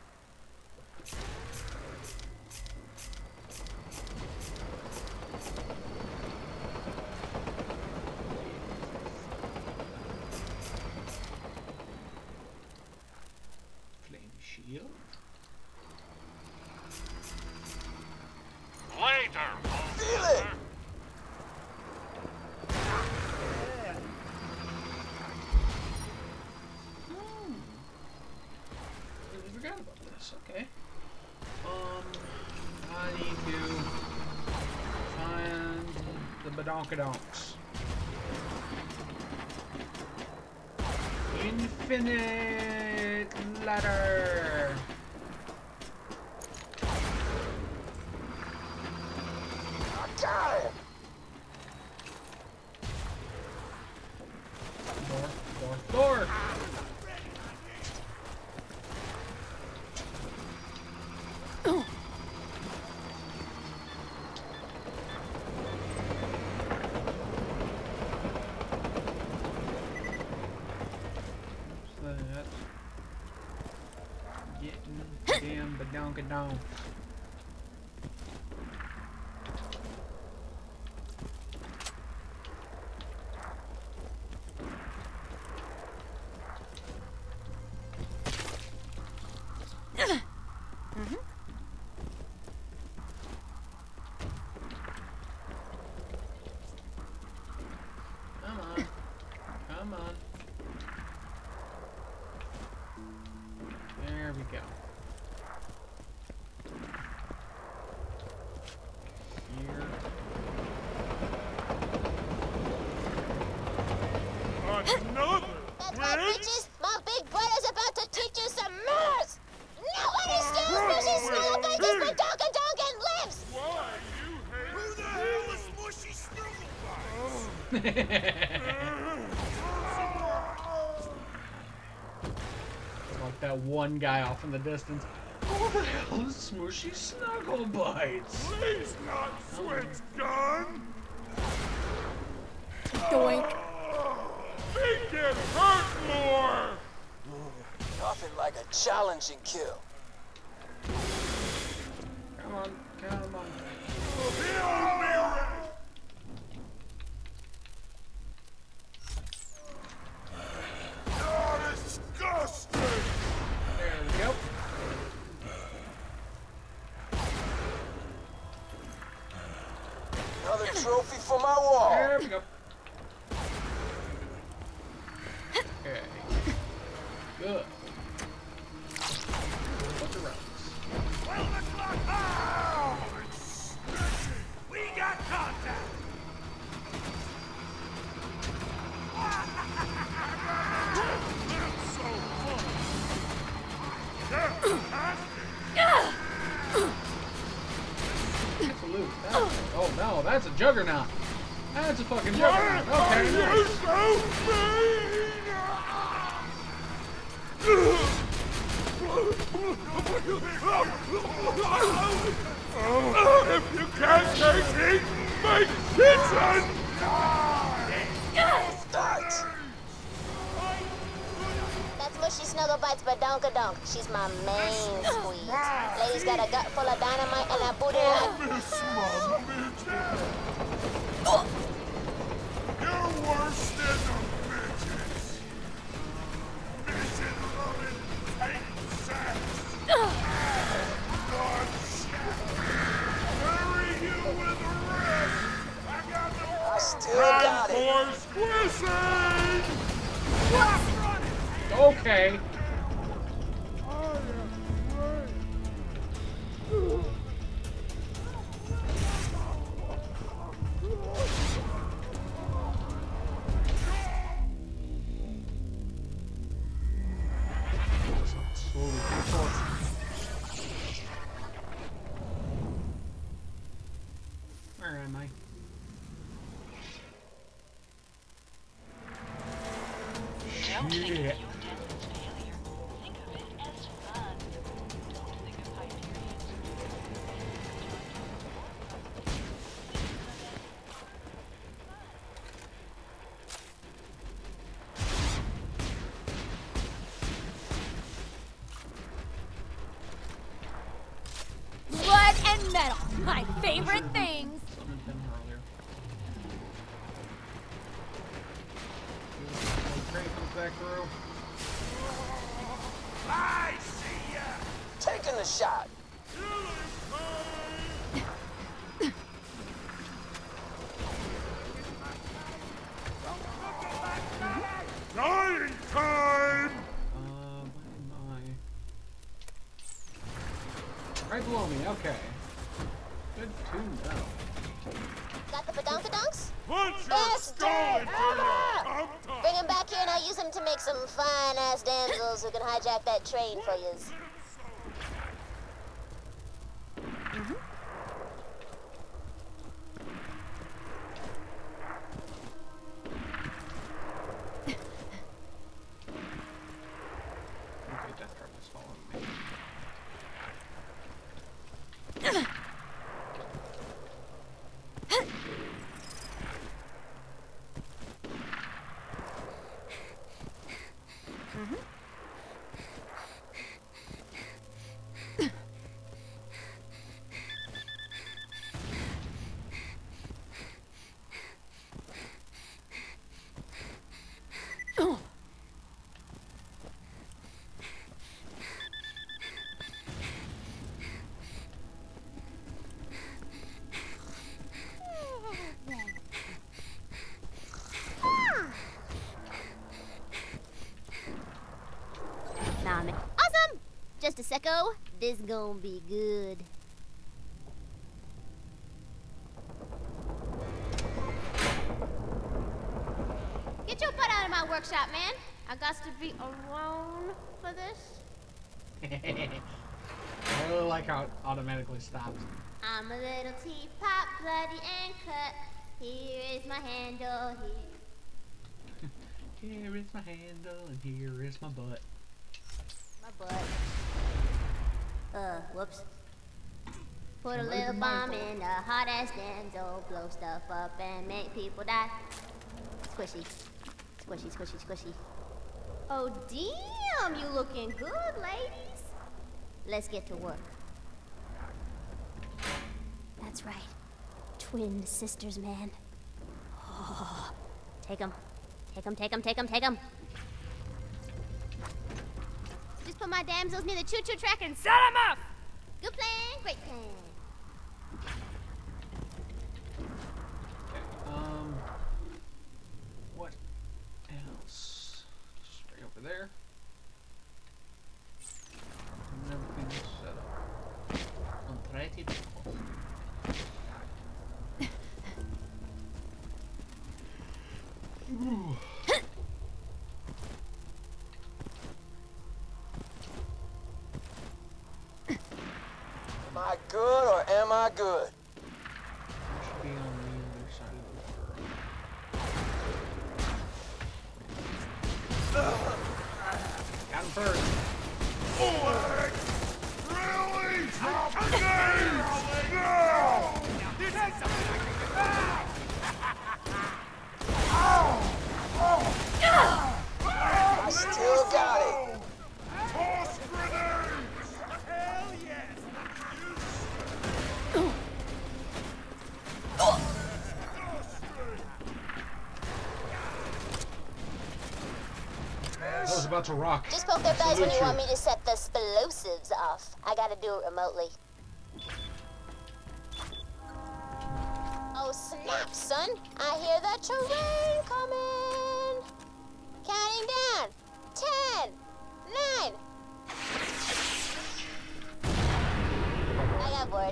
Flame shield. Later. Feel it! I forgot about this. Okay. I need to find the badonkadonks. Infinite ladder. I got him! Door. Getting damn badonkadonk. Come on. Come on. There we go. Here. Like that one guy off in the distance. What the hell is Smooshy Snuggle Bites? Please not switch gun! Doink. Make it hurt more! Nothing like a challenging kill. Come on, come on. Heal me, oh, disgusting! There we go. Another trophy for my wall. There we go. Okay. Good. Bunch of rounds. 12 o'clock! Oh, it's stretching. We got contact! That's so That's a loot. Oh no, that's a juggernaut. That's a fucking juggernaut. Okay. You're so mean! If you can't take heat, make kitchen! That. That's Mushy Snugglebites Badonkadonk. She's my main squeeze. Lady's got a gut full of dynamite and a booty like... Miss my midget! You're worse than the midgets! Midget-loving Titan sacks! Bury you with the rest! I got no... I still got it. Time for squishing! Okay. Slowly come forward. Where am I? Yeah. Blood and metal, my favorite things. Something's been earlier. Crate comes back through. I see ya! Taking the shot. Dying time! Where am I? Right below me, okay. Good to know. Got the Badonkadonks? Punch your skull into your tum-tum! Bring him back here and I'll use him to make some fine-ass damsels who can hijack that train for yous. Okay, Death Trap is following me. Nah, man. Awesome! Just a secco. This gonna be good. Get your butt out of my workshop, man. I got to be alone for this. I really like how it automatically stops. I'm a little teapot, bloody and cut. Here is my handle. Here is my handle, and here is my butt. My butt. Whoops. Put a little bomb in a hot ass Denzo, blow stuff up and make people die. Squishy. Squishy, squishy, squishy. Oh damn, you looking good, ladies. Let's get to work. That's right. Twin sisters, man. Oh, take 'em. Take 'em, take 'em, take 'em, take 'em. Just put my damsels near the choo-choo track and set 'em up! Good plan, great plan. What else? Just right over there. And everything's set up. I'm ready to go. Ooh. Am I good or am I good? Should be on the other side of the water. Got him first. Really? Drop the names! Now! I still got it. Toss grenades! Hell yes! I was about to rock. Just poke their thighs when you Salute want me to set the explosives off. I gotta do it remotely. Oh snap, son! I hear the terrain coming! Counting down! 10, 9. I got bored.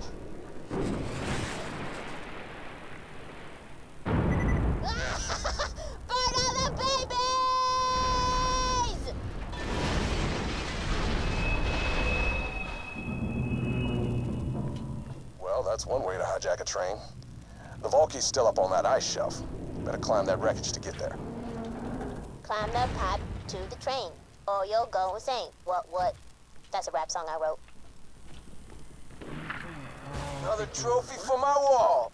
Burn all the babies! Well, that's one way to hijack a train. The Valky's still up on that ice shelf. Better climb that wreckage to get there. Climb the pipe to the train, or you'll go insane. What? That's a rap song I wrote. Another trophy for my wall.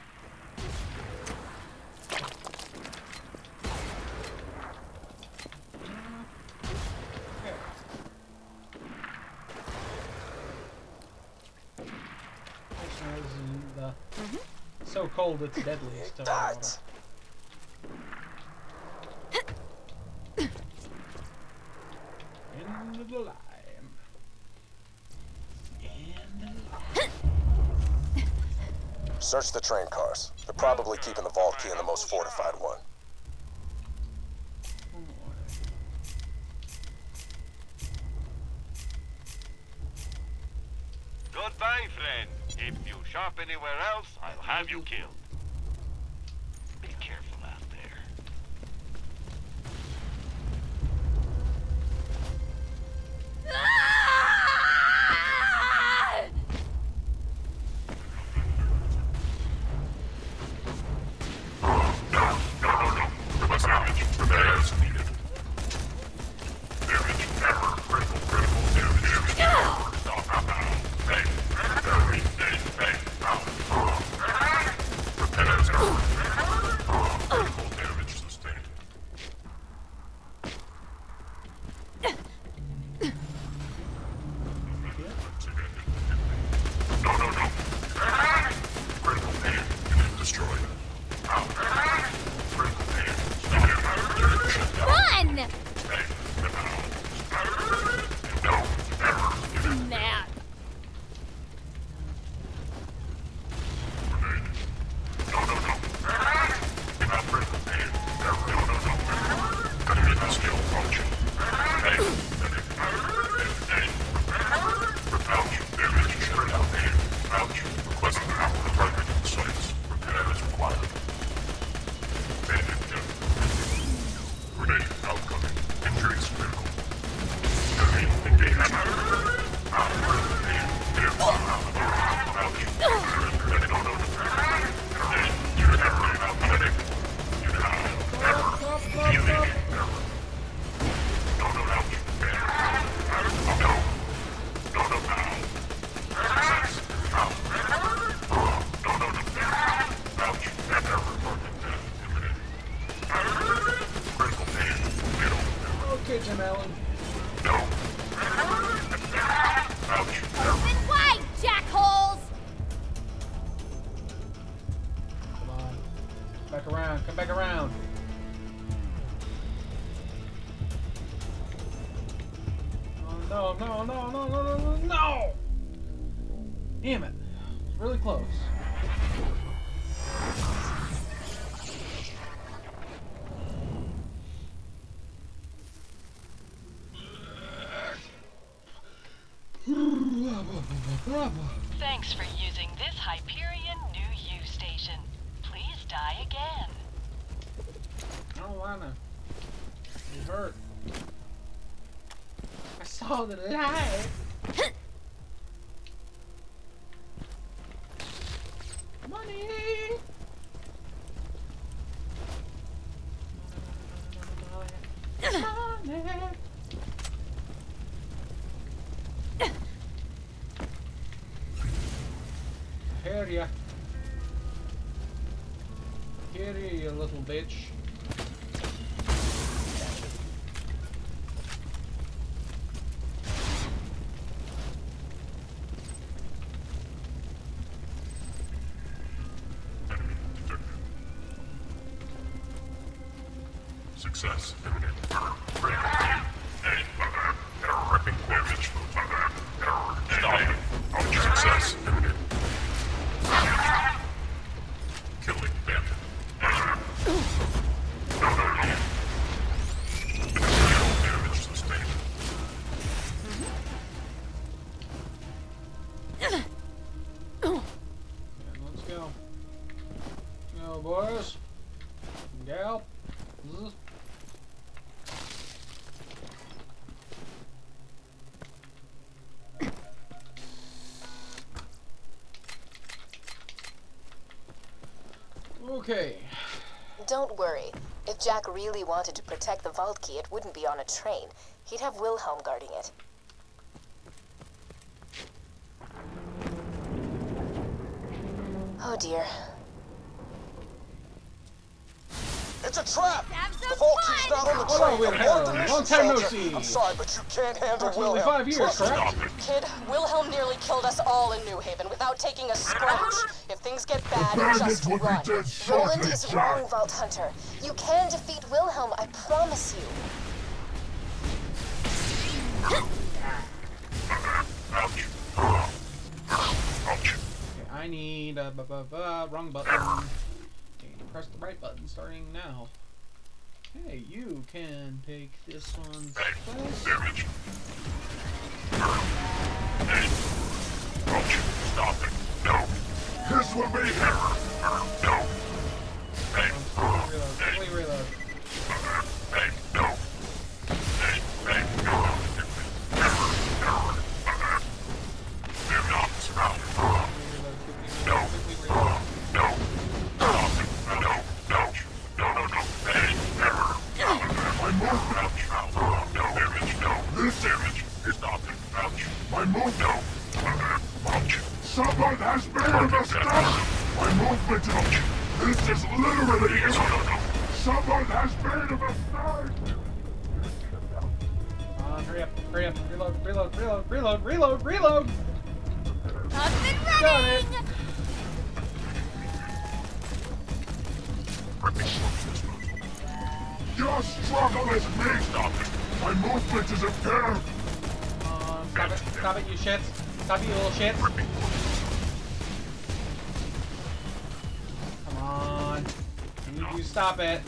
So cold it's deadly. Still That. Into the lime. Search the train cars. They're probably keeping the vault key in the most fortified one. Goodbye, friend. If you shop anywhere else, I'll have you killed. Be careful out there. Okay, Jim Allen. Open wide, jackholes! Come on. Back around. Come back around. Oh, no, no, no, no, no, no, no! Damn it. It was really close. Thanks for using this Hyperion New U station. Please die again. I don't wanna. It hurt. I saw the light. Money. Money. Here ya. Here you little bitch. Success imminent. Ripping damage. Stop. Success imminent. Killing bandit. Damage sustained. Let's go. Go, boys. Gal. Okay. Don't worry. If Jack really wanted to protect the vault key, it wouldn't be on a train. He'd have Wilhelm guarding it. Oh dear. It's a trap! Have some The vault fun! key's not on the Hello, train. Wilhelm. Abort the mission, Long time no soldier. see. I'm sorry, but you can't handle Approximately Wilhelm. 5 years, Trust me. correct? Kid, Wilhelm nearly killed us all in New Haven without taking a scratch. If things get bad, bandits just will be run. dead shortly, Roland is Jack. wrong, Vault Hunter. You can defeat Wilhelm, I promise you. Ouch. Okay, I need wrong button. Okay, press the right button starting now. Hey, you can take this one's place. Damage. Ouch. Stop it. No. This will be error. No. Hey. Reload, quickly reload. Hey. No. Hey. Hey. No. They're not surrounded. No. No. Stop it. No. No. No. No. No. Hey. Error. My movement. Ouch. No damage. No. This damage is stopping. Ouch. My move. No. Ouch. Someone has made a mistake. My movement is. Ouch. This is literally. No. Someone has made a mistake. Hurry up, hurry up, reload, reload, reload, reload, reload, reload! Up and Got it! running! Your struggle is me. Stop it. My movement is impaired. Stop it, you shits. Stop it, you little shits. Come on. I need you to stop it.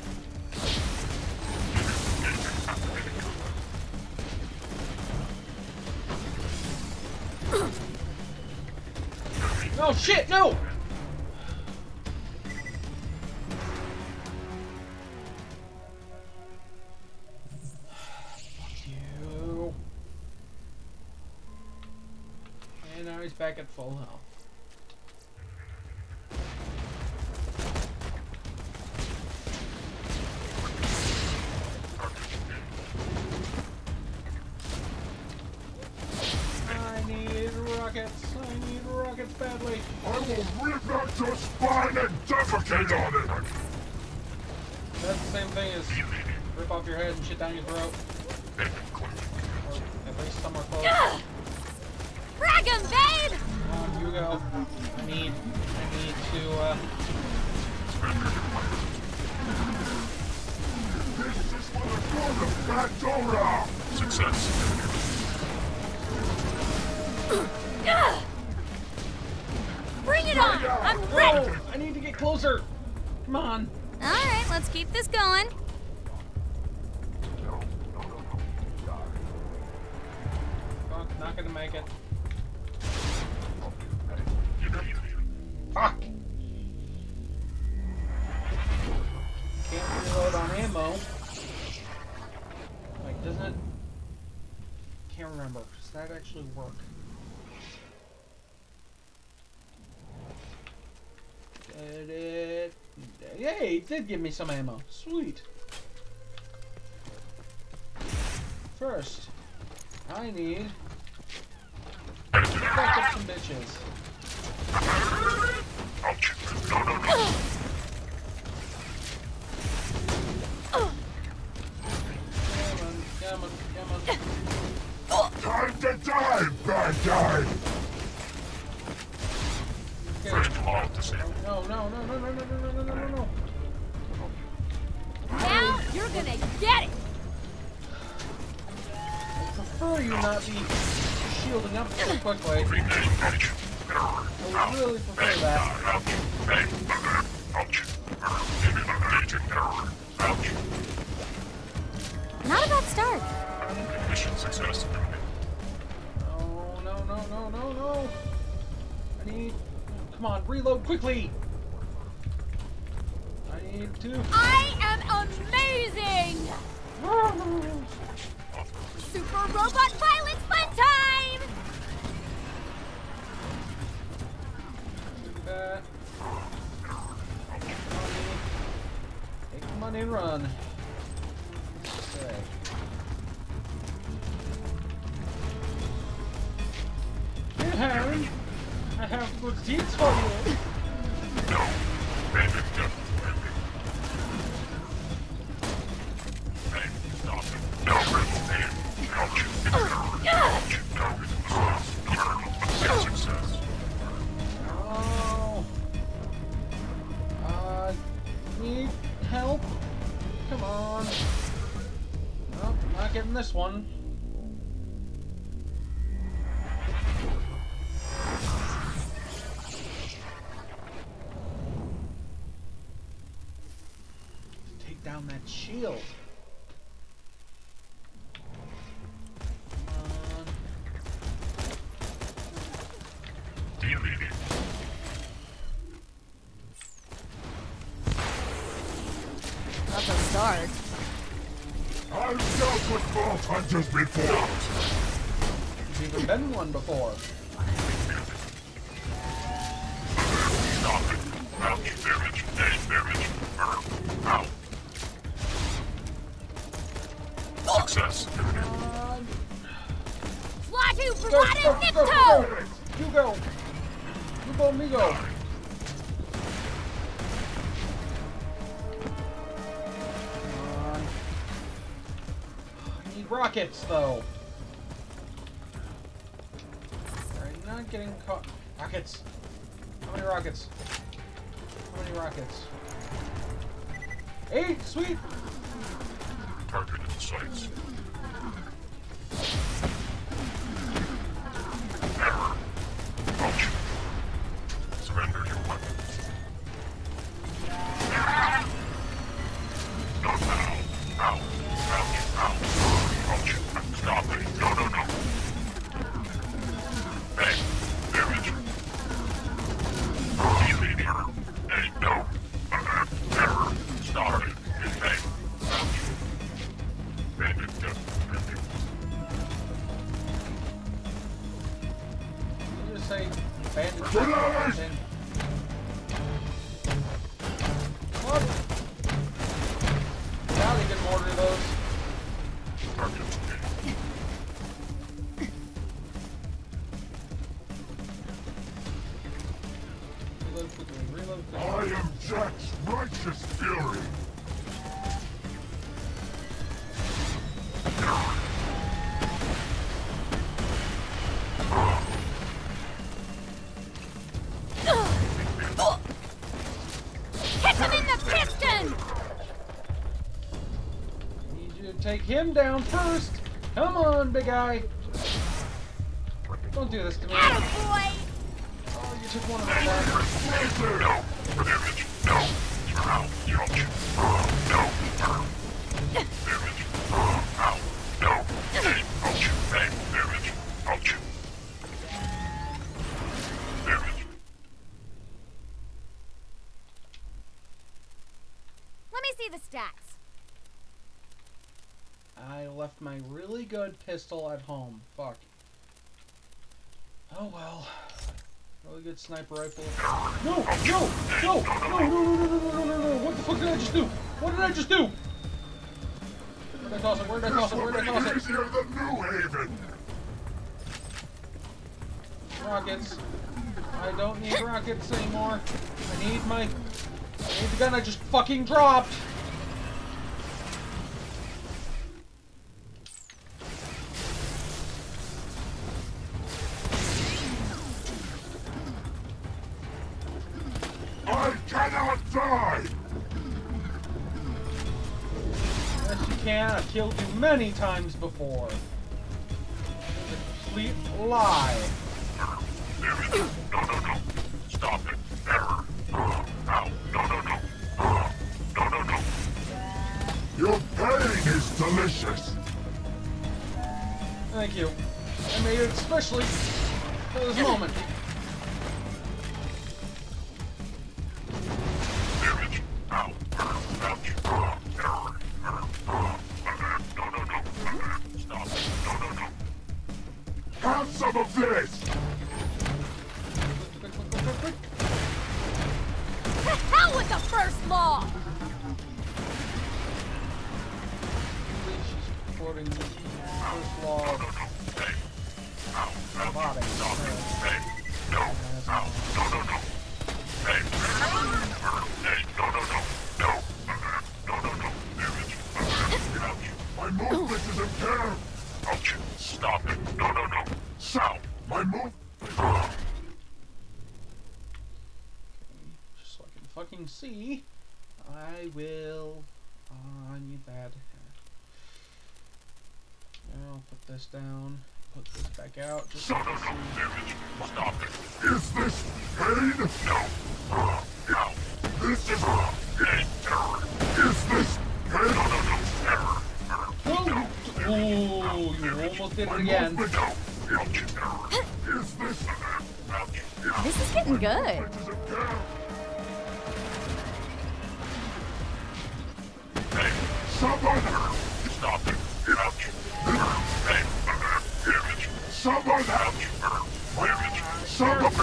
No, shit, no! Fuck you. And now he's back at full health. I need rockets badly. I will rip out your spine and defecate on it. That's the same thing as rip off your head and shit down your throat. At least somewhere close. Frag 'em, babe! You go. I need to, Success. Bring it on! I'm ready! Oh, I need to get closer. Come on. Alright, let's keep this going. Fuck, not gonna make it. Fuck! Can't reload on ammo. Like, doesn't it? Can't remember. Does that actually work? Did it? Yay! It did give me some ammo. Sweet. First, I need to back up some bitches. Come on. Time to die, bad guy! No. Now you're gonna get it! I prefer you not be shielding up so quickly. I would really prefer that. Not a bad start. Mission success. No. I need... Come on, reload quickly! I need to... I am amazing! Super robot violence fun time! Take the money and run. Okay. Hey, Harry! I have good deeds for you! Oh! Need help? Come on. Nope, not getting this one. Take down that shield. That's a start. I've dealt with vault hunters before. There's even been one before. Stop it. Ouch, damage, damage. Ow. Success. Flatu, Piranha, Nipto! You go. You go, me go. I need rockets, though. They're not getting caught. Rockets. How many rockets? How many rockets? 8! Sweet! Target in sights. Error. Ouch. Surrender your weapons. Not now. Ow. Ouch. Ow. Ouch. Stop it. No. Hey. Damage. Healing error. Hey, no. Error. Sorry. Hey. Ouch. Bandit death. You just say bandit. Grenade! What? Now they can order those. Target. Reload quickly. Reload quickly. I am Jack's righteous fury. him down first. Come on, big guy. Don't do this to me. Attaboy! Oh, you took one of my back. Let me see the stats. I left my really good pistol at home. Fuck. Oh well. Really good sniper rifle. No! No! No! No! No! No! No! No! No! No! What the fuck did I just do? What did I just do? Where did I toss it? Where did I toss it? Where did I toss it? Easier than New Haven. Rockets. I don't need rockets anymore. I need the gun I just fucking dropped. I cannot die. Yes, you can. I've killed you many times before. It's a complete lie. No. Stop it. Error. Ow. No. Your pain is delicious. Thank you. I made it especially for this moment. Have some of this! To hell with the first law! She's quoting the first law of robotics. My movement is impaired! Ouch! Stop it! No. Sound! My move... Just so I can fucking see, I will... I need that. I'll put this down, put this back out, just so I can see. Stop it! Is this pain? No. This is pain. Is this pain? No. Oh! Ooh, you almost did it again. Is this... This is getting good. Hey, someone! Stop it! Ouch! Hey, someone! Ouch! Someone!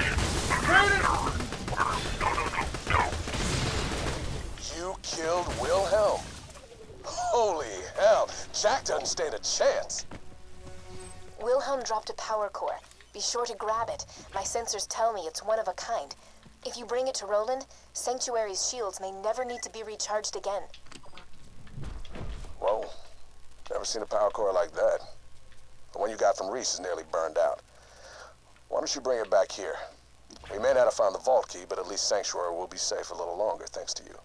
No. You killed Wilhelm? Holy hell, Jack doesn't stand a chance. Wilhelm dropped a power core. Be sure to grab it. My sensors tell me it's one of a kind. If you bring it to Roland, Sanctuary's shields may never need to be recharged again. Whoa, never seen a power core like that. The one you got from Reese is nearly burned out. Why don't you bring it back here? We may not have found the vault key, but at least Sanctuary will be safe a little longer, thanks to you.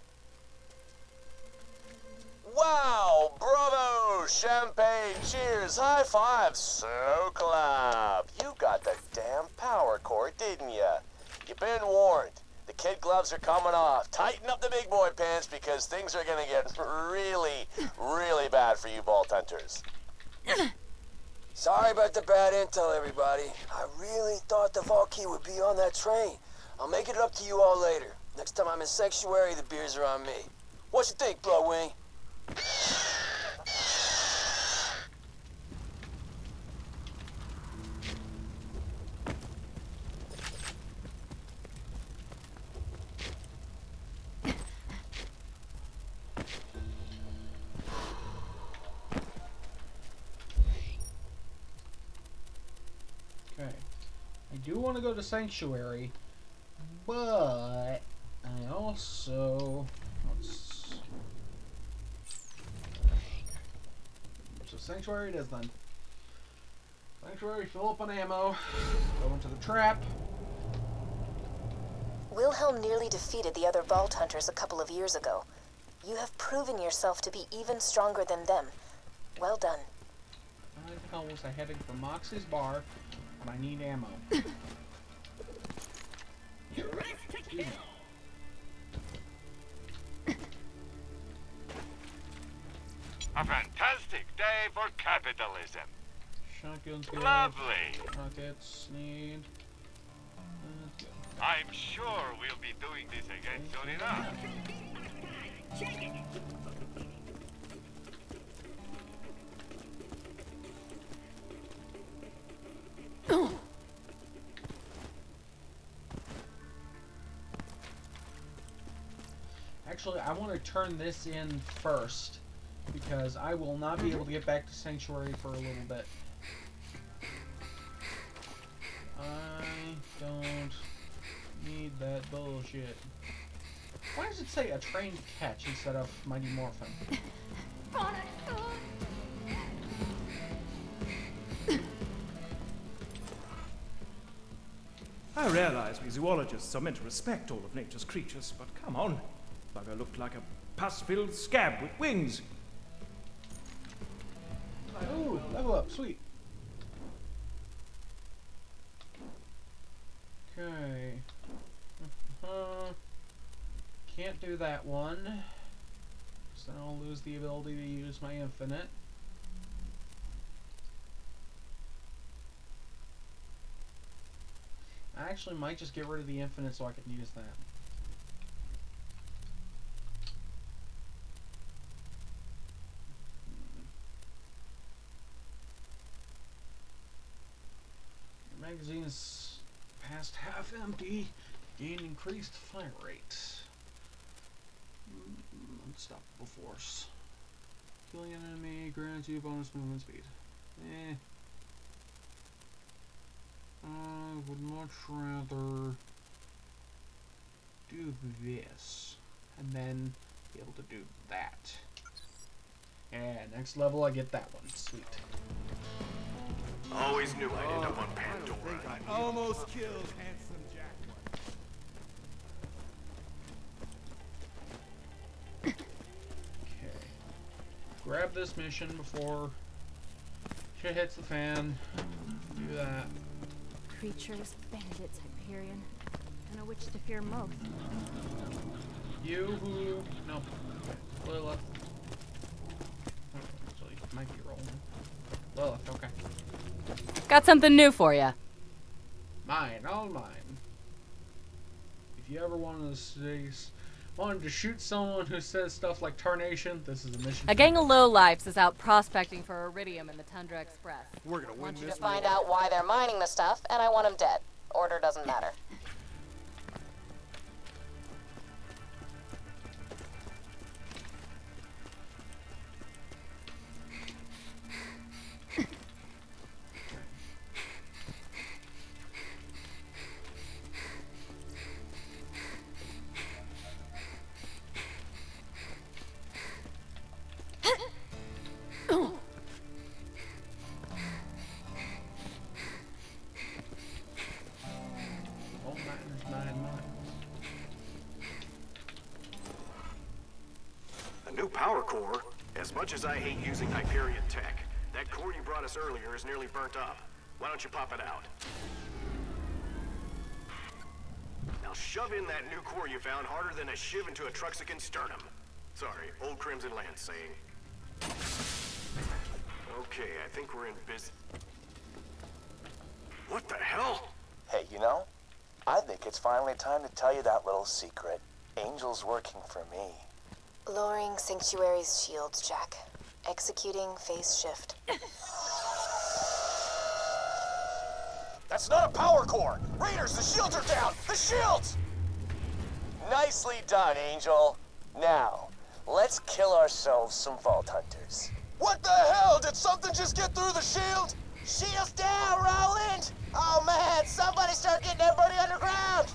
Wow! Bravo! Champagne! Cheers! High five! So clap! You got the damn power core, didn't ya? You've been warned. The kid gloves are coming off. Tighten up the big boy pants because things are gonna get really, really bad for you Vault Hunters. Sorry about the bad intel, everybody. I really thought the vault key would be on that train. I'll make it up to you all later. Next time I'm in Sanctuary, the beers are on me. What you think, Bloodwing? Okay. I do want to go to Sanctuary, but I also... So Sanctuary it is then. Sanctuary, fill up on ammo, go into the trap. Wilhelm nearly defeated the other Vault Hunters a couple of years ago. You have proven yourself to be even stronger than them. Well done. Why the hell was I heading for Mox's bar when I need ammo? Excuse me. A fantastic day for capitalism. Shotguns good. Lovely. Rockets need. That's good. I'm sure we'll be doing this again soon enough. Actually, I want to turn this in first, because I will not be able to get back to Sanctuary for a little bit. I don't need that bullshit. Why does it say a trained catch instead of Mighty Morphin? I realize we zoologists are meant to respect all of nature's creatures, but come on. Bugger looked like a pus-filled scab with wings. Ooh, level up, sweet. Okay. Can't do that one. So then I'll lose the ability to use my infinite. I actually might just get rid of the infinite so I can use that. Your magazine is past half empty. Gain increased fire rate. Unstoppable force. Killing an enemy grants you bonus movement speed. I would much rather do this and then be able to do that. And next level I get that one. Sweet. Always knew I'd end up on Pandora. Almost killed Handsome Jack. Okay. Grab this mission before shit hits the fan. Do that. Creatures, bandits, Hyperion. Don't know which to fear most. You who... No. Lilith. Actually, might be rolling. Lilith, okay. Got something new for you. Mine, all mine. If you ever wanted to shoot someone who says stuff like tarnation, this is a mission. A gang of lowlifes is out prospecting for iridium in the Tundra Express. We're gonna win Want you this to find out why they're mining the stuff, and I want them dead. Order doesn't matter. A new power core? As much as I hate using Hyperion tech, that core you brought us earlier is nearly burnt up. Why don't you pop it out? Now shove in that new core you found harder than a shiv into a Truxican sternum. Sorry, old Crimson Lance saying. Okay, I think we're in business. What the hell? Hey, you know, I think it's finally time to tell you that little secret. Angel's working for me. Lowering Sanctuary's shields, Jack. Executing phase shift. That's not a power core! Raiders, the shields are down! The shields! Nicely done, Angel. Now, let's kill ourselves some Vault Hunters. What the hell? Did something just get through the shield? Shields down, Roland! Oh man, somebody start getting everybody underground!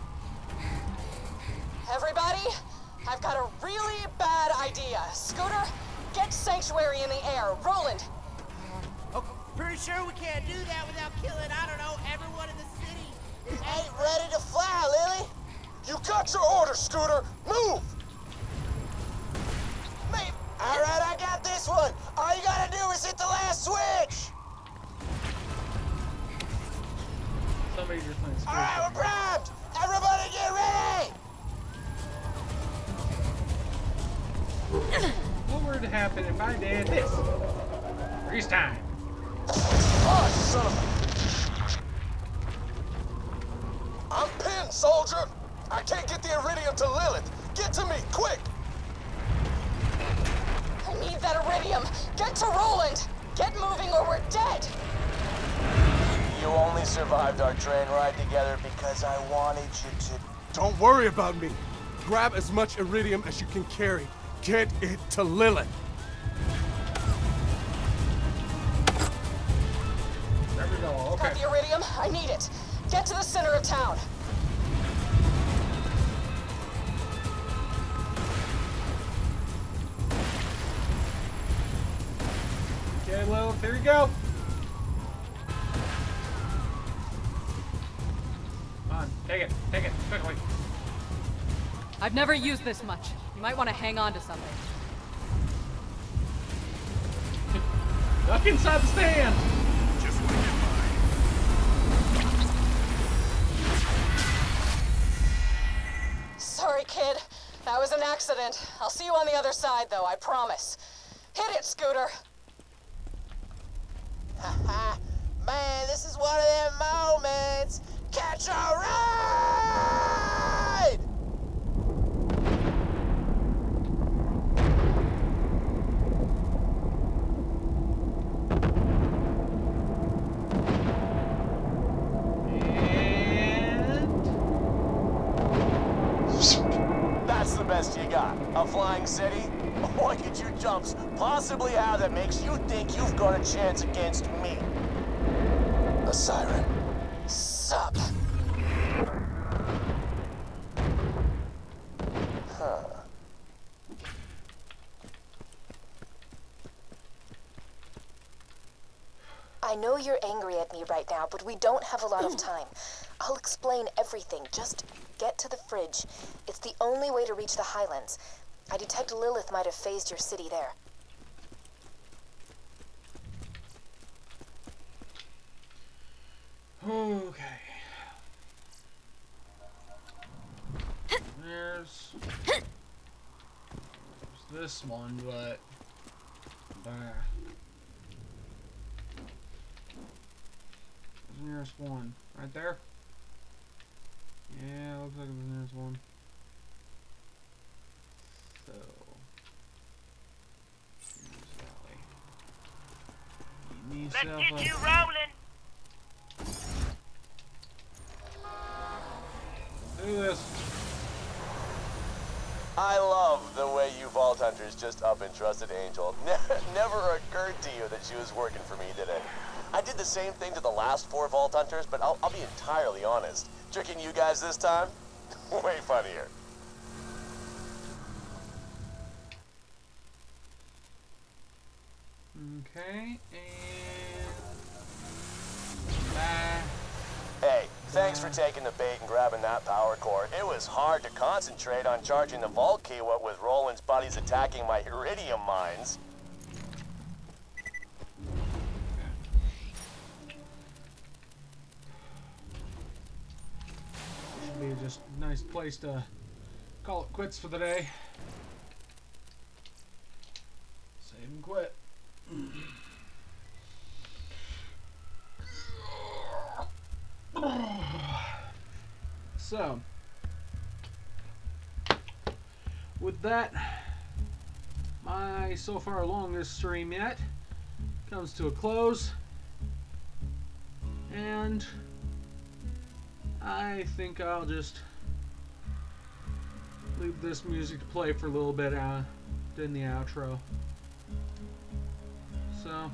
Everybody, I've got a really bad idea. Scooter, get Sanctuary in the air. Roland! Pretty sure we can't do that without killing, I don't know, everyone in the city. Ain't ready to fly, Lily. You got your order, Scooter. Move! Maybe. Alright, I got this one! All you gotta do is hit the last switch! Somebody just went straight. Alright, we're primed! Everybody get ready! What were to happen if I did this? Freeze time. Oh, son of a... I'm pinned, soldier! I can't get the Iridium to Lilith! Get to me, quick! I need that Iridium! Get to Roland! Get moving or we're dead! You only survived our train ride together because I wanted you to... Don't worry about me. Grab as much Iridium as you can carry. Get it to Lilith. There we go, okay. Got the Iridium? I need it. Get to the center of town. Okay, Lilith, here you go. Come on, take it, quickly. I've never used this much. You might want to hang on to something. Duck inside the stand. Just want to get by. Sorry, kid. That was an accident. I'll see you on the other side, though, I promise. Hit it, Scooter. Haha. Man, this is one of them moments! Catch a ride! That's the best you got. A flying city? What could you jumps possibly have that makes you think you've got a chance against me? A siren. Sup? Huh. I know you're angry at me right now, but we don't have a lot of time. I'll explain everything. Just get to the fridge. It's the only way to reach the Highlands. I detect Lilith might have phased your city there. Okay. There's this one, but where's the nearest one? Right there? Yeah, looks like it's the nearest one. So here's Sally. Let's get you rolling. Do this. I love the way you Vault Hunters just up and trusted Angel. Never occurred to you that she was working for me, did it? I did the same thing to the last 4 Vault Hunters, but I'll be entirely honest. Tricking you guys this time? Way funnier. Okay, and bye. Hey, thanks for taking the bait and grabbing that power cord. It was hard to concentrate on charging the Vault Key, what with Roland's buddies attacking my Iridium mines. Should be just a nice place to call it quits for the day. Save and quit. So, with that, my so far longest stream yet comes to a close, and I think I'll just leave this music to play for a little bit in the outro. So,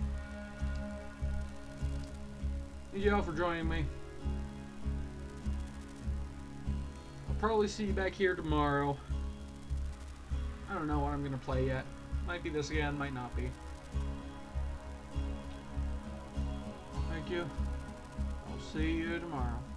thank you all for joining me. I'll probably see you back here tomorrow. I don't know what I'm gonna play yet. Might be this again, might not be. Thank you. I'll see you tomorrow.